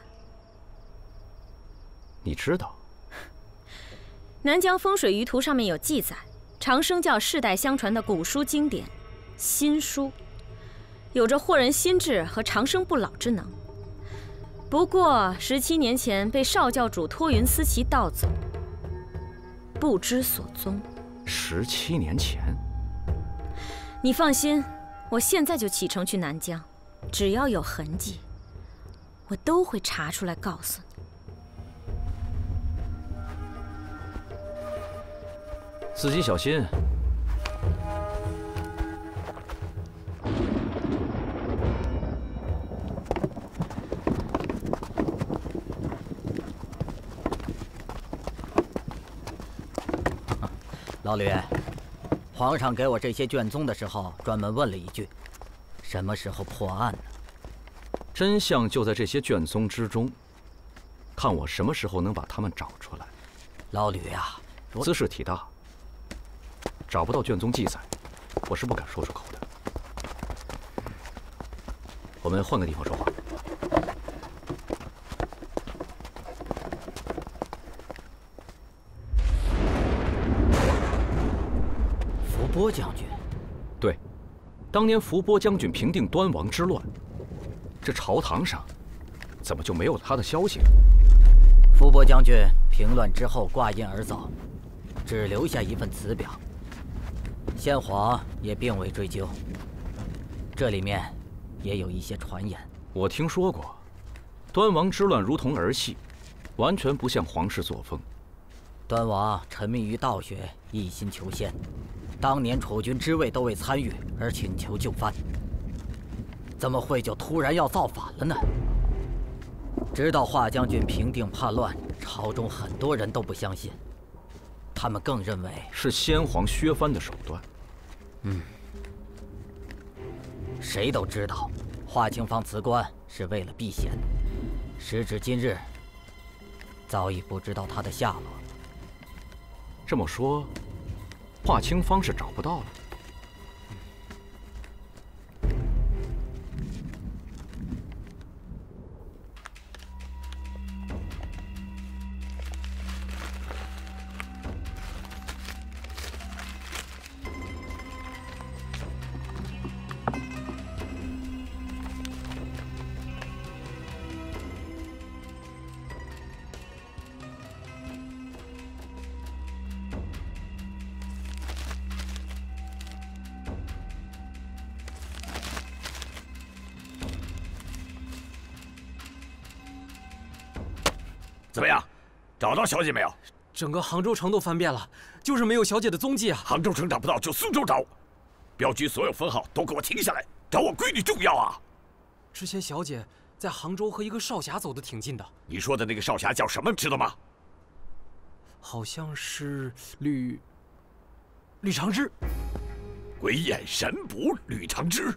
Speaker 4: 你知道？
Speaker 1: 南疆风水舆图上面有记载，长生教世代相传的古书经典《心书》，有着惑人心智和长生不老之能。不过十七年前被少教主托云思齐盗走，不知所踪。
Speaker 4: 十七年前？
Speaker 1: 你放心，我现在就启程去南疆，只要有痕迹，我都会查出来告诉你。
Speaker 4: 自己小心。
Speaker 9: 老吕，皇上给我这些卷宗的时候，专门问了一句：“什么时候破案呢？”
Speaker 4: 真相就在这些卷宗之中，看我什么时候能把他们找出来。
Speaker 9: 老吕呀，
Speaker 4: 兹事体大，找不到卷宗记载，我是不敢说出口的。我们换个地方说话。
Speaker 9: 伏波将军，
Speaker 4: 对，当年伏波将军平定端王之乱，这朝堂上怎么就没有他的消息了？
Speaker 9: 伏波将军平乱之后挂印而走，只留下一份词表，先皇也并未追究。这里面也有一些传言。
Speaker 4: 我听说过，端王之乱如同儿戏，完全不像皇室作风。
Speaker 9: 端王沉迷于道学，一心求仙，当年储君之位都未参与，而请求就范，怎么会就突然要造反了呢？直到华将军平定叛乱，朝中很多人都不相信，他们更认为
Speaker 4: 是先皇削藩的手段。
Speaker 9: 嗯，谁都知道，华清坊辞官是为了避嫌，时至今日，早已不知道他的下落。
Speaker 4: 这么说，华清坊是找不到了。
Speaker 11: 怎么样，找到小姐没有？
Speaker 7: 整个杭州城都翻遍了，就是没有小姐的踪迹啊！
Speaker 11: 杭州城找不到，就苏州找。镖局所有分号都给我停下来，找我闺女重要啊！
Speaker 7: 之前小姐在杭州和一个少侠走得挺近的。
Speaker 11: 你说的那个少侠叫什么，知道吗？
Speaker 7: 好像是吕吕长之。
Speaker 11: 鬼眼神捕吕长之。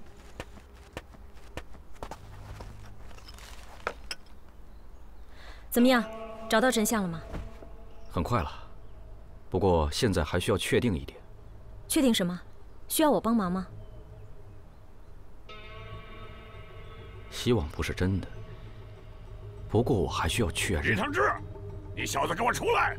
Speaker 1: 怎么样？找到真相了吗？
Speaker 4: 很快了，不过现在还需要确定一点。
Speaker 1: 确定什么？需要我帮忙吗？
Speaker 4: 希望不是真的。不过我还需要确认。
Speaker 11: 吕长之，你小子给我出来！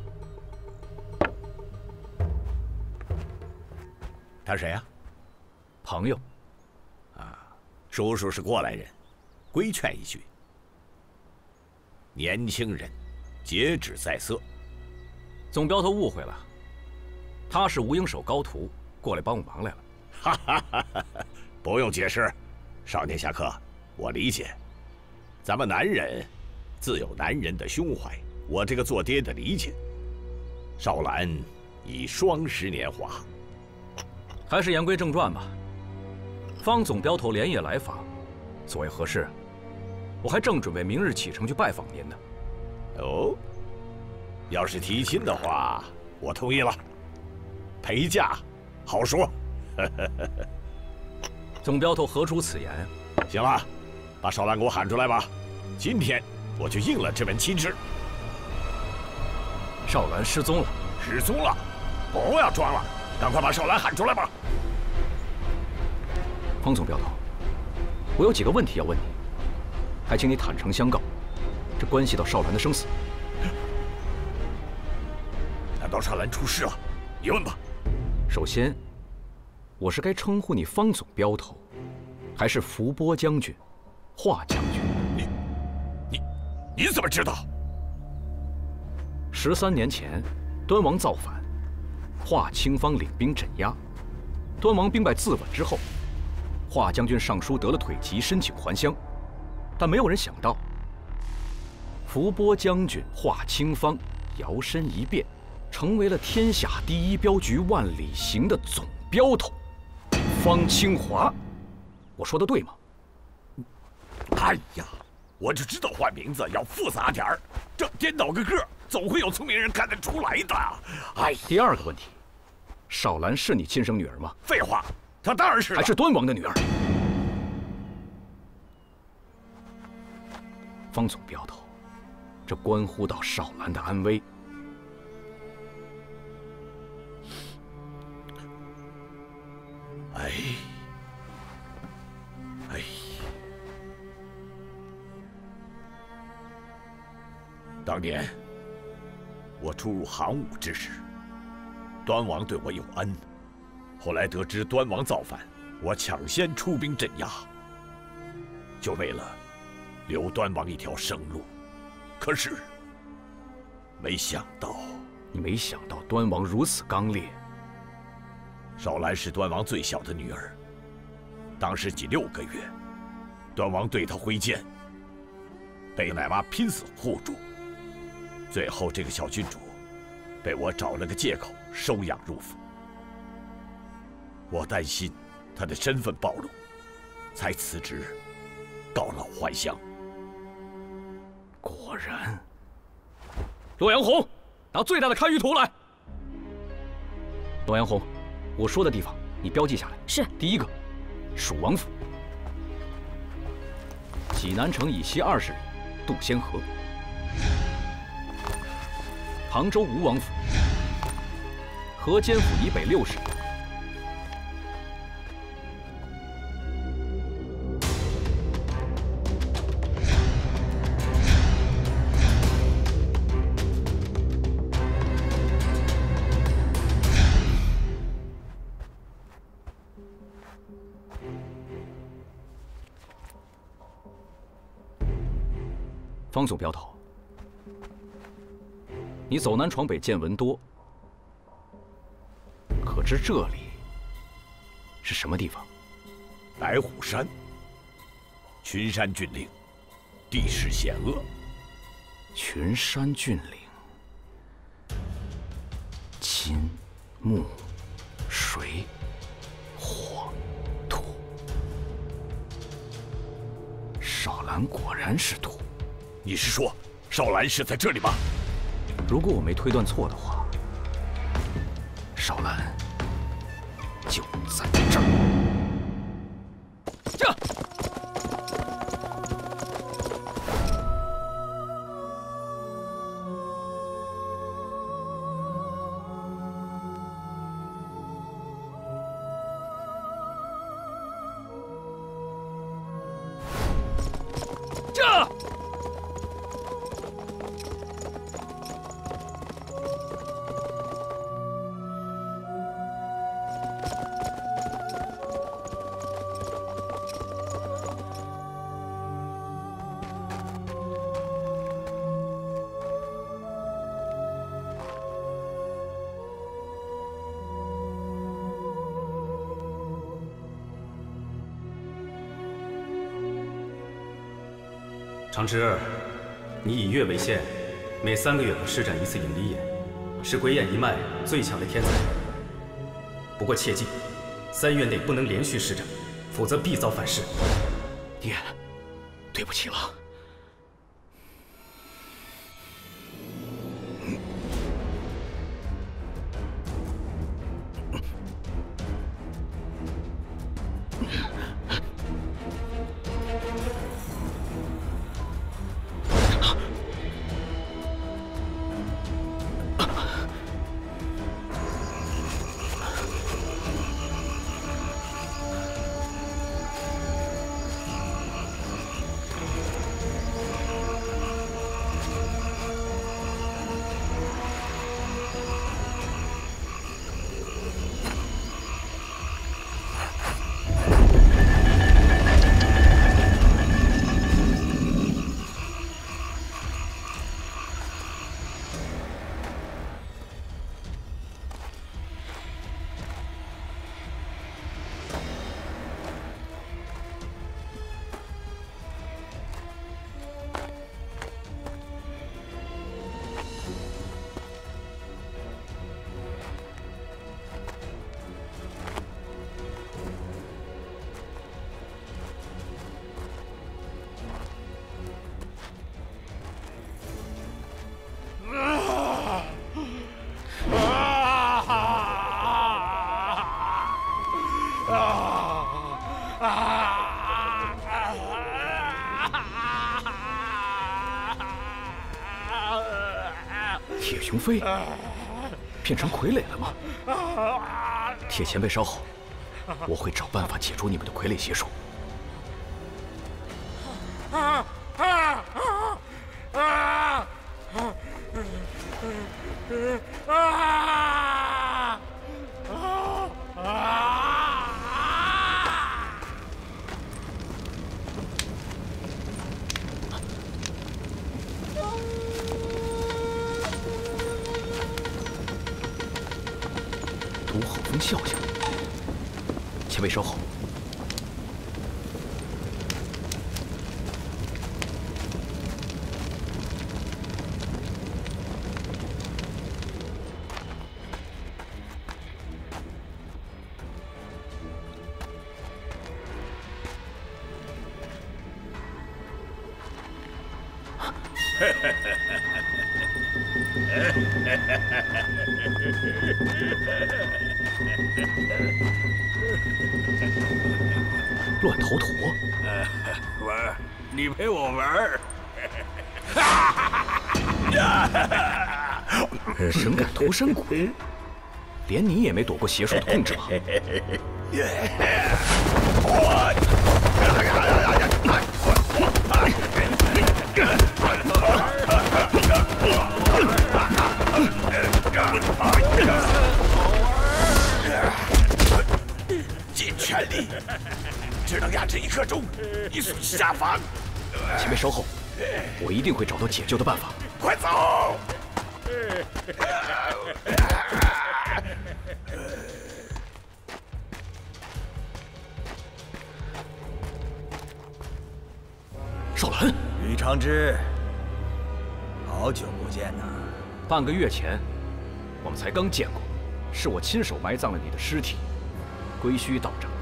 Speaker 11: 他谁呀？
Speaker 4: 朋友。
Speaker 11: 啊，叔叔是过来人，规劝一句。年轻人，节制在色。
Speaker 4: 总镖头误会了，他是无影手高徒，过来帮我忙来了。
Speaker 11: 哈哈哈哈！不用解释，少年侠客，我理解。咱们男人自有男人的胸怀，我这个做爹的理解。少兰已双十年华，
Speaker 4: 还是言归正传吧。方总镖头连夜来访，所谓何事？我还正准备明日启程去拜访您呢。
Speaker 11: 哦，要是提亲的话，我同意了。陪嫁，好说。
Speaker 4: 总镖头何出此言？
Speaker 11: 行了，把少兰给我喊出来吧。今天我就应了这门亲事。
Speaker 4: 少兰失踪了。
Speaker 11: 失踪了？不要装了，赶快把少兰喊出来吧。
Speaker 4: 方总镖头，我有几个问题要问你，还请你坦诚相告，这关系到少兰的生死。
Speaker 11: 难道少兰出事了？你问吧。
Speaker 4: 首先，我是该称呼你方总镖头，还是伏波将军、华将军？
Speaker 11: 你、你、你怎么知道？
Speaker 4: 十三年前，端王造反，华清方领兵镇压。端王兵败自刎之后，华将军上书得了腿疾，申请还乡，但没有人想到，伏波将军华清方摇身一变，成为了天下第一镖局万里行的总镖头方清华。我说的对吗？
Speaker 11: 哎呀，我就知道换名字要复杂点儿，这颠倒个个，总会有聪明人看得出来的。哎，
Speaker 4: 第二个问题，少兰是你亲生女儿吗？
Speaker 11: 废话，她当然是。
Speaker 4: 还是端王的女儿。方总镖头，这关乎到少兰的安危。
Speaker 11: 哎，哎，当年我初入行伍之时，端王对我有恩。后来得知端王造反，我抢先出兵镇压，就为了留端王一条生路。可是，没想到，
Speaker 4: 你没想到端王如此刚烈。
Speaker 11: 少兰是端王最小的女儿，当时仅六个月，端王对她挥剑，被奶妈拼死护住。最后，这个小郡主被我找了个借口收养入府。我担心她的身份暴露，才辞职，告老还乡。
Speaker 4: 果然，洛阳红，拿最大的看鱼图来。洛阳红，我说的地方你标记下来。
Speaker 1: 是。
Speaker 4: 第一个，蜀王府，济南城以西二十里，渡仙河。杭州吴王府，河间府以北六十里。方总镖头，你走南闯北见闻多，可知这里是什么地方？
Speaker 11: 白虎山，群山峻岭，地势险恶。
Speaker 4: 群山峻岭，金、木、水、火、土。少兰果然是土。
Speaker 11: 你是说少兰是在这里吗？
Speaker 4: 如果我没推断错的话，少兰就在这儿。这。
Speaker 6: 长之，你以月为限，每三个月可施展一次引离眼，是鬼眼一脉最强的天才。不过切记，三月内不能连续施展，否则必遭反噬。
Speaker 4: 爹，对不起了。 停飞，变成傀儡了吗？铁前辈稍后，我会找办法解除你们的傀儡邪术。
Speaker 15: 啊啊啊啊啊！啊啊！
Speaker 4: 毒吼风笑笑，前辈稍后。乱头陀，
Speaker 15: 玩儿，你陪我玩儿。
Speaker 4: 神感头山谷，连你也没躲过邪术的控制吧？
Speaker 11: 尽全力，只能压制一刻钟，以速下凡。
Speaker 4: 前辈稍后，我一定会找到解救的办法。
Speaker 11: 快走！
Speaker 4: 少兰，
Speaker 16: 吕长之，好久不见呐！
Speaker 4: 半个月前，我们才刚见过，是我亲手埋葬了你的尸体。归墟道长，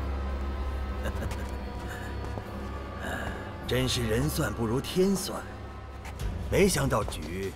Speaker 16: 真是人算不如天算，没想到局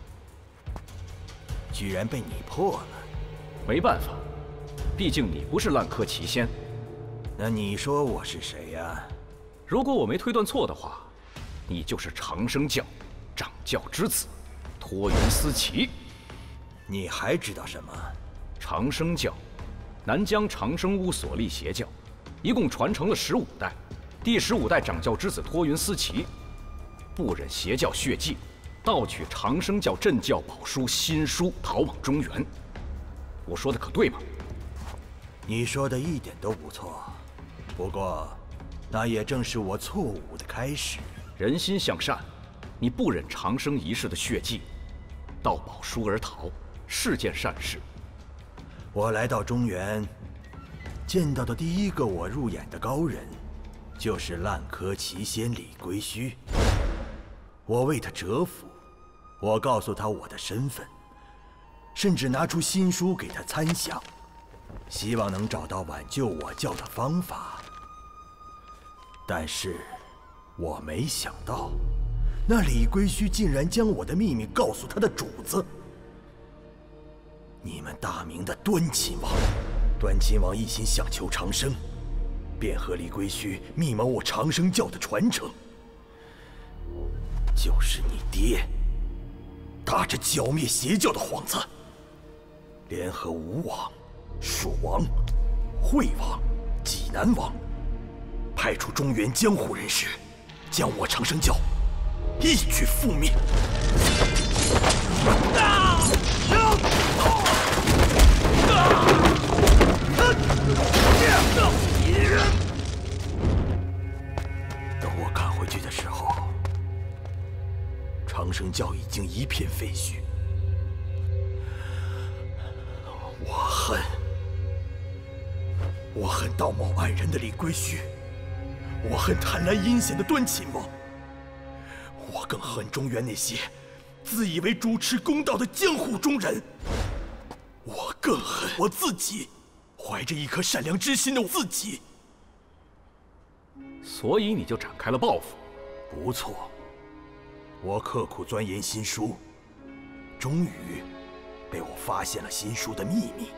Speaker 16: 居然被你破了。
Speaker 4: 没办法，毕竟你不是烂柯奇仙。
Speaker 16: 那你说我是谁呀？
Speaker 4: 如果我没推断错的话，你就是长生教掌教之子，托云思齐。
Speaker 16: 你还知道什么？
Speaker 4: 长生教。南疆长生屋所立邪教，一共传承了十五代。第十五代掌教之子托云思齐，不忍邪教血迹，盗取长生教镇教宝书新书，逃往中原。我说的可对吗？
Speaker 16: 你说的一点都不错，不过，那也正是我错误的开始。
Speaker 4: 人心向善，你不忍长生一世的血迹，盗宝书而逃，是件善事。
Speaker 16: 我来到中原，见到的第一个我入眼的高人，就是烂柯奇仙李归墟。我为他折服，我告诉他我的身份，甚至拿出新书给他参详，希望能找到挽救我教的方法。但是，我没想到，那李归墟竟然将我的秘密告诉他的主子。你们大明的端亲王，端亲王一心想求长生，便和李归墟密谋我长生教的传承。就是你爹，打着剿灭邪教的幌子，联合吴王、蜀王、惠王、济南王，派出中原江湖人士，将我长生教一举覆灭。啊！等我赶回去的时候，长生教已经一片废墟。我恨，我恨道貌岸然的李归墟，我恨贪婪阴险的端亲王，我更恨中原那些自以为主持公道的江湖中人。我更恨我自己，怀着一颗善良之心的自己。
Speaker 4: 所以你就展开了报复？
Speaker 16: 不错，我刻苦钻研新书，终于被我发现了新书的秘密。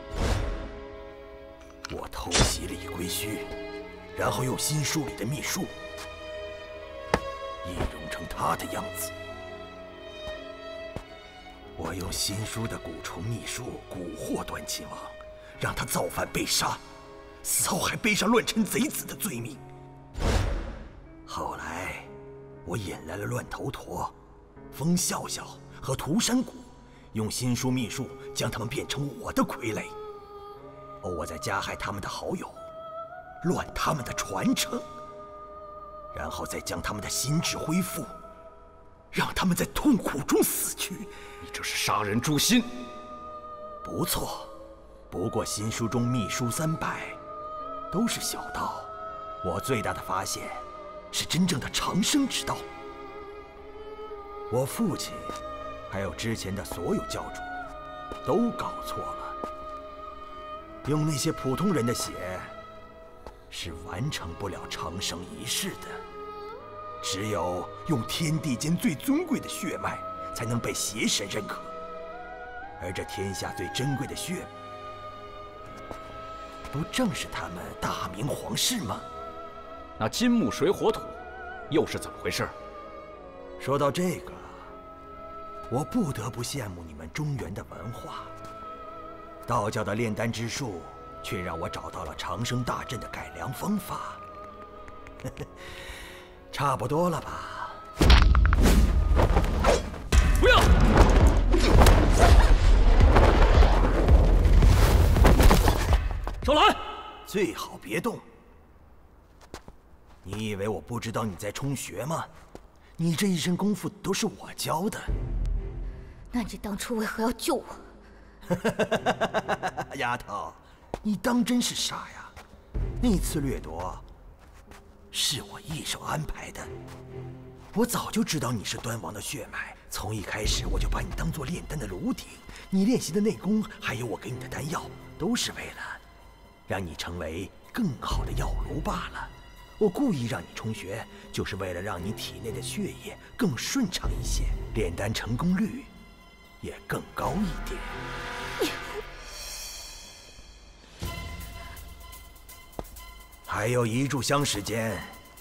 Speaker 16: 我偷袭李归墟，然后用新书里的秘术易容成他的样子。我我用新书的蛊虫秘术蛊惑端亲王，让他造反被杀，死后还背上乱臣贼子的罪名。后来，我引来了乱头陀、风笑笑和涂山谷，用新书秘术将他们变成我的傀儡。哦，我再加害他们的好友，乱他们的传承，然后再将他们的心智恢复，让他们在痛苦中死去。
Speaker 4: 你这是杀人诛心。
Speaker 16: 不错，不过新书中秘书三百，都是小道。我最大的发现，是真正的长生之道。我父亲，还有之前的所有教主，都搞错了。用那些普通人的血，是完成不了长生一世的。只有用天地间最尊贵的血脉，才能被邪神认可。而这天下最珍贵的血，不正是他们大明皇室吗？
Speaker 4: 那金木水火土，又是怎么回事？
Speaker 16: 说到这个，我不得不羡慕你们中原的文化。道教的炼丹之术，却让我找到了长生大阵的改良方法。差不多了吧？
Speaker 4: 不要！少来！
Speaker 16: 最好别动。你以为我不知道你在充血吗？你这一身功夫都是我教的。
Speaker 8: 那你当初为何要救我？
Speaker 16: 丫头，你当真是傻呀！那次掠夺，是我一手安排的。我早就知道你是端王的血脉，从一开始我就把你当做炼丹的炉鼎。你练习的内功，还有我给你的丹药，都是为了让你成为更好的药炉罢了。我故意让你充血，就是为了让你体内的血液更顺畅一些，炼丹成功率也更高一点。还有一炷香时间，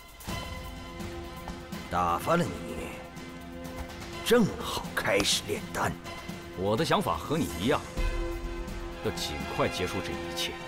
Speaker 16: 打发了你，正好开始炼丹。
Speaker 4: 我的想法和你一样，要尽快结束这一切。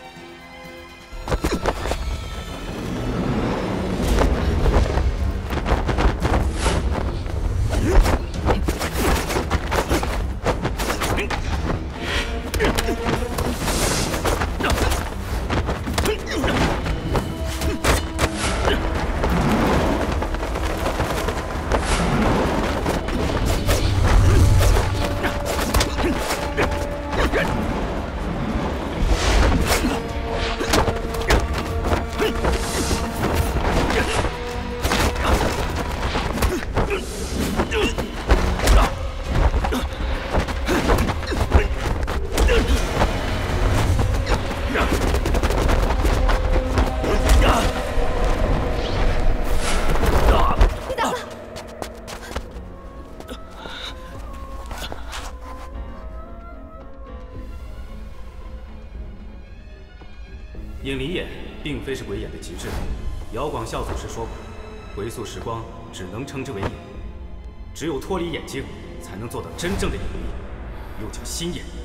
Speaker 6: 影离眼并非是鬼眼的极致，姚广孝祖师说过，回溯时光只能称之为影，只有脱离眼睛，才能做到真正的影离，又叫心眼。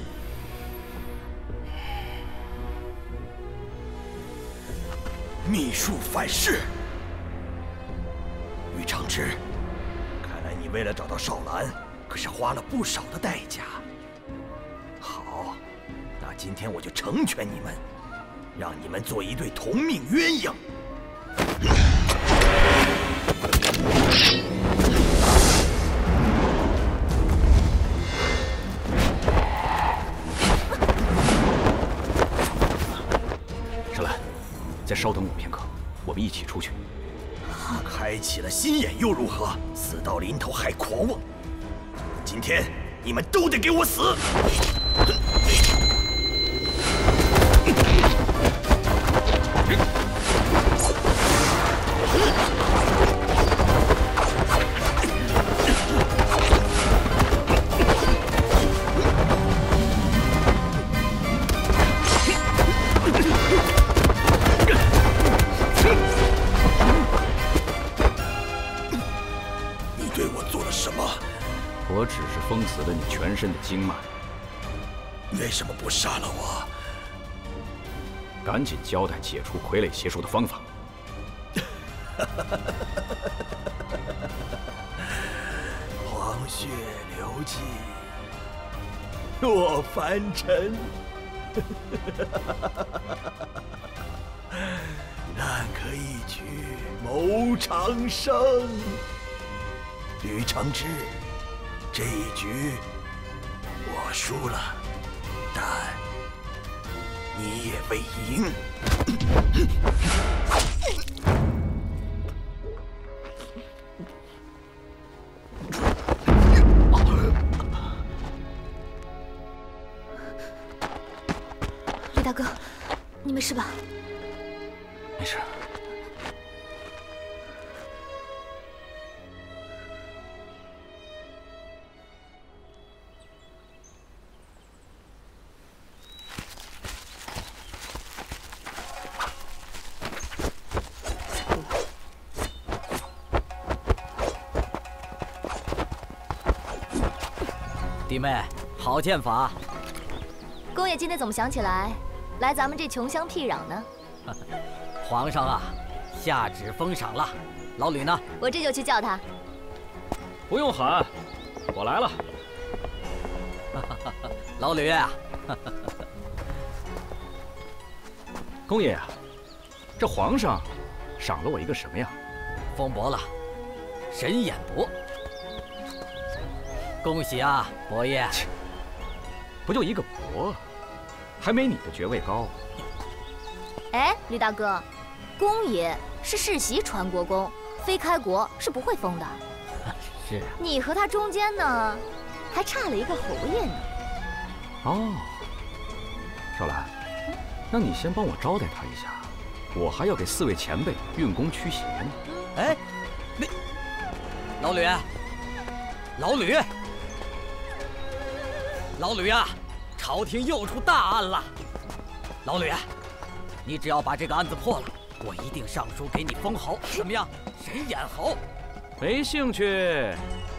Speaker 16: 秘术反噬，于长之，看来你为了找到少兰，可是花了不少的代价。好，那今天我就成全你们。让你们做一对同命鸳鸯。
Speaker 4: 少兰，再稍等我片刻，我们一起出去。
Speaker 16: 开启了心眼又如何？死到临头还狂妄！今天你们都得给我死！
Speaker 4: 我只是封子， 死了你全身的经脉。
Speaker 16: 为什么不杀了我？
Speaker 4: 赶紧交代解除傀儡邪术的方法。
Speaker 16: 黄血流尽，落凡尘。烂柯一举谋长生。吕长之，这一局我输了，但你也未赢。
Speaker 8: 吕大哥，你没事吧？
Speaker 4: 没事。
Speaker 9: 弟妹，好剑法！
Speaker 8: 公爷今天怎么想起来来咱们这穷乡僻壤呢？
Speaker 9: 皇上啊，下旨封赏了。老吕呢？
Speaker 8: 我这就去叫他。
Speaker 4: 不用喊，我来了。
Speaker 9: 老吕啊，
Speaker 4: 公爷呀，这皇上赏了我一个什么呀？
Speaker 9: 封伯了，神眼伯。恭喜啊，伯爷！
Speaker 4: 不就一个伯，还没你的爵位高。
Speaker 8: 哎，吕大哥，公爷是世袭传国公，非开国是不会封的。
Speaker 9: 是。
Speaker 8: 你和他中间呢，还差了一个侯爷呢。
Speaker 4: 哦，少兰，那你先帮我招待他一下，我还要给四位前辈运功驱邪呢。
Speaker 9: 哎，那老吕，老吕。老吕啊，朝廷又出大案了。老吕，你只要把这个案子破了，我一定上书给你封侯，怎么样？神眼侯。
Speaker 4: 没兴趣，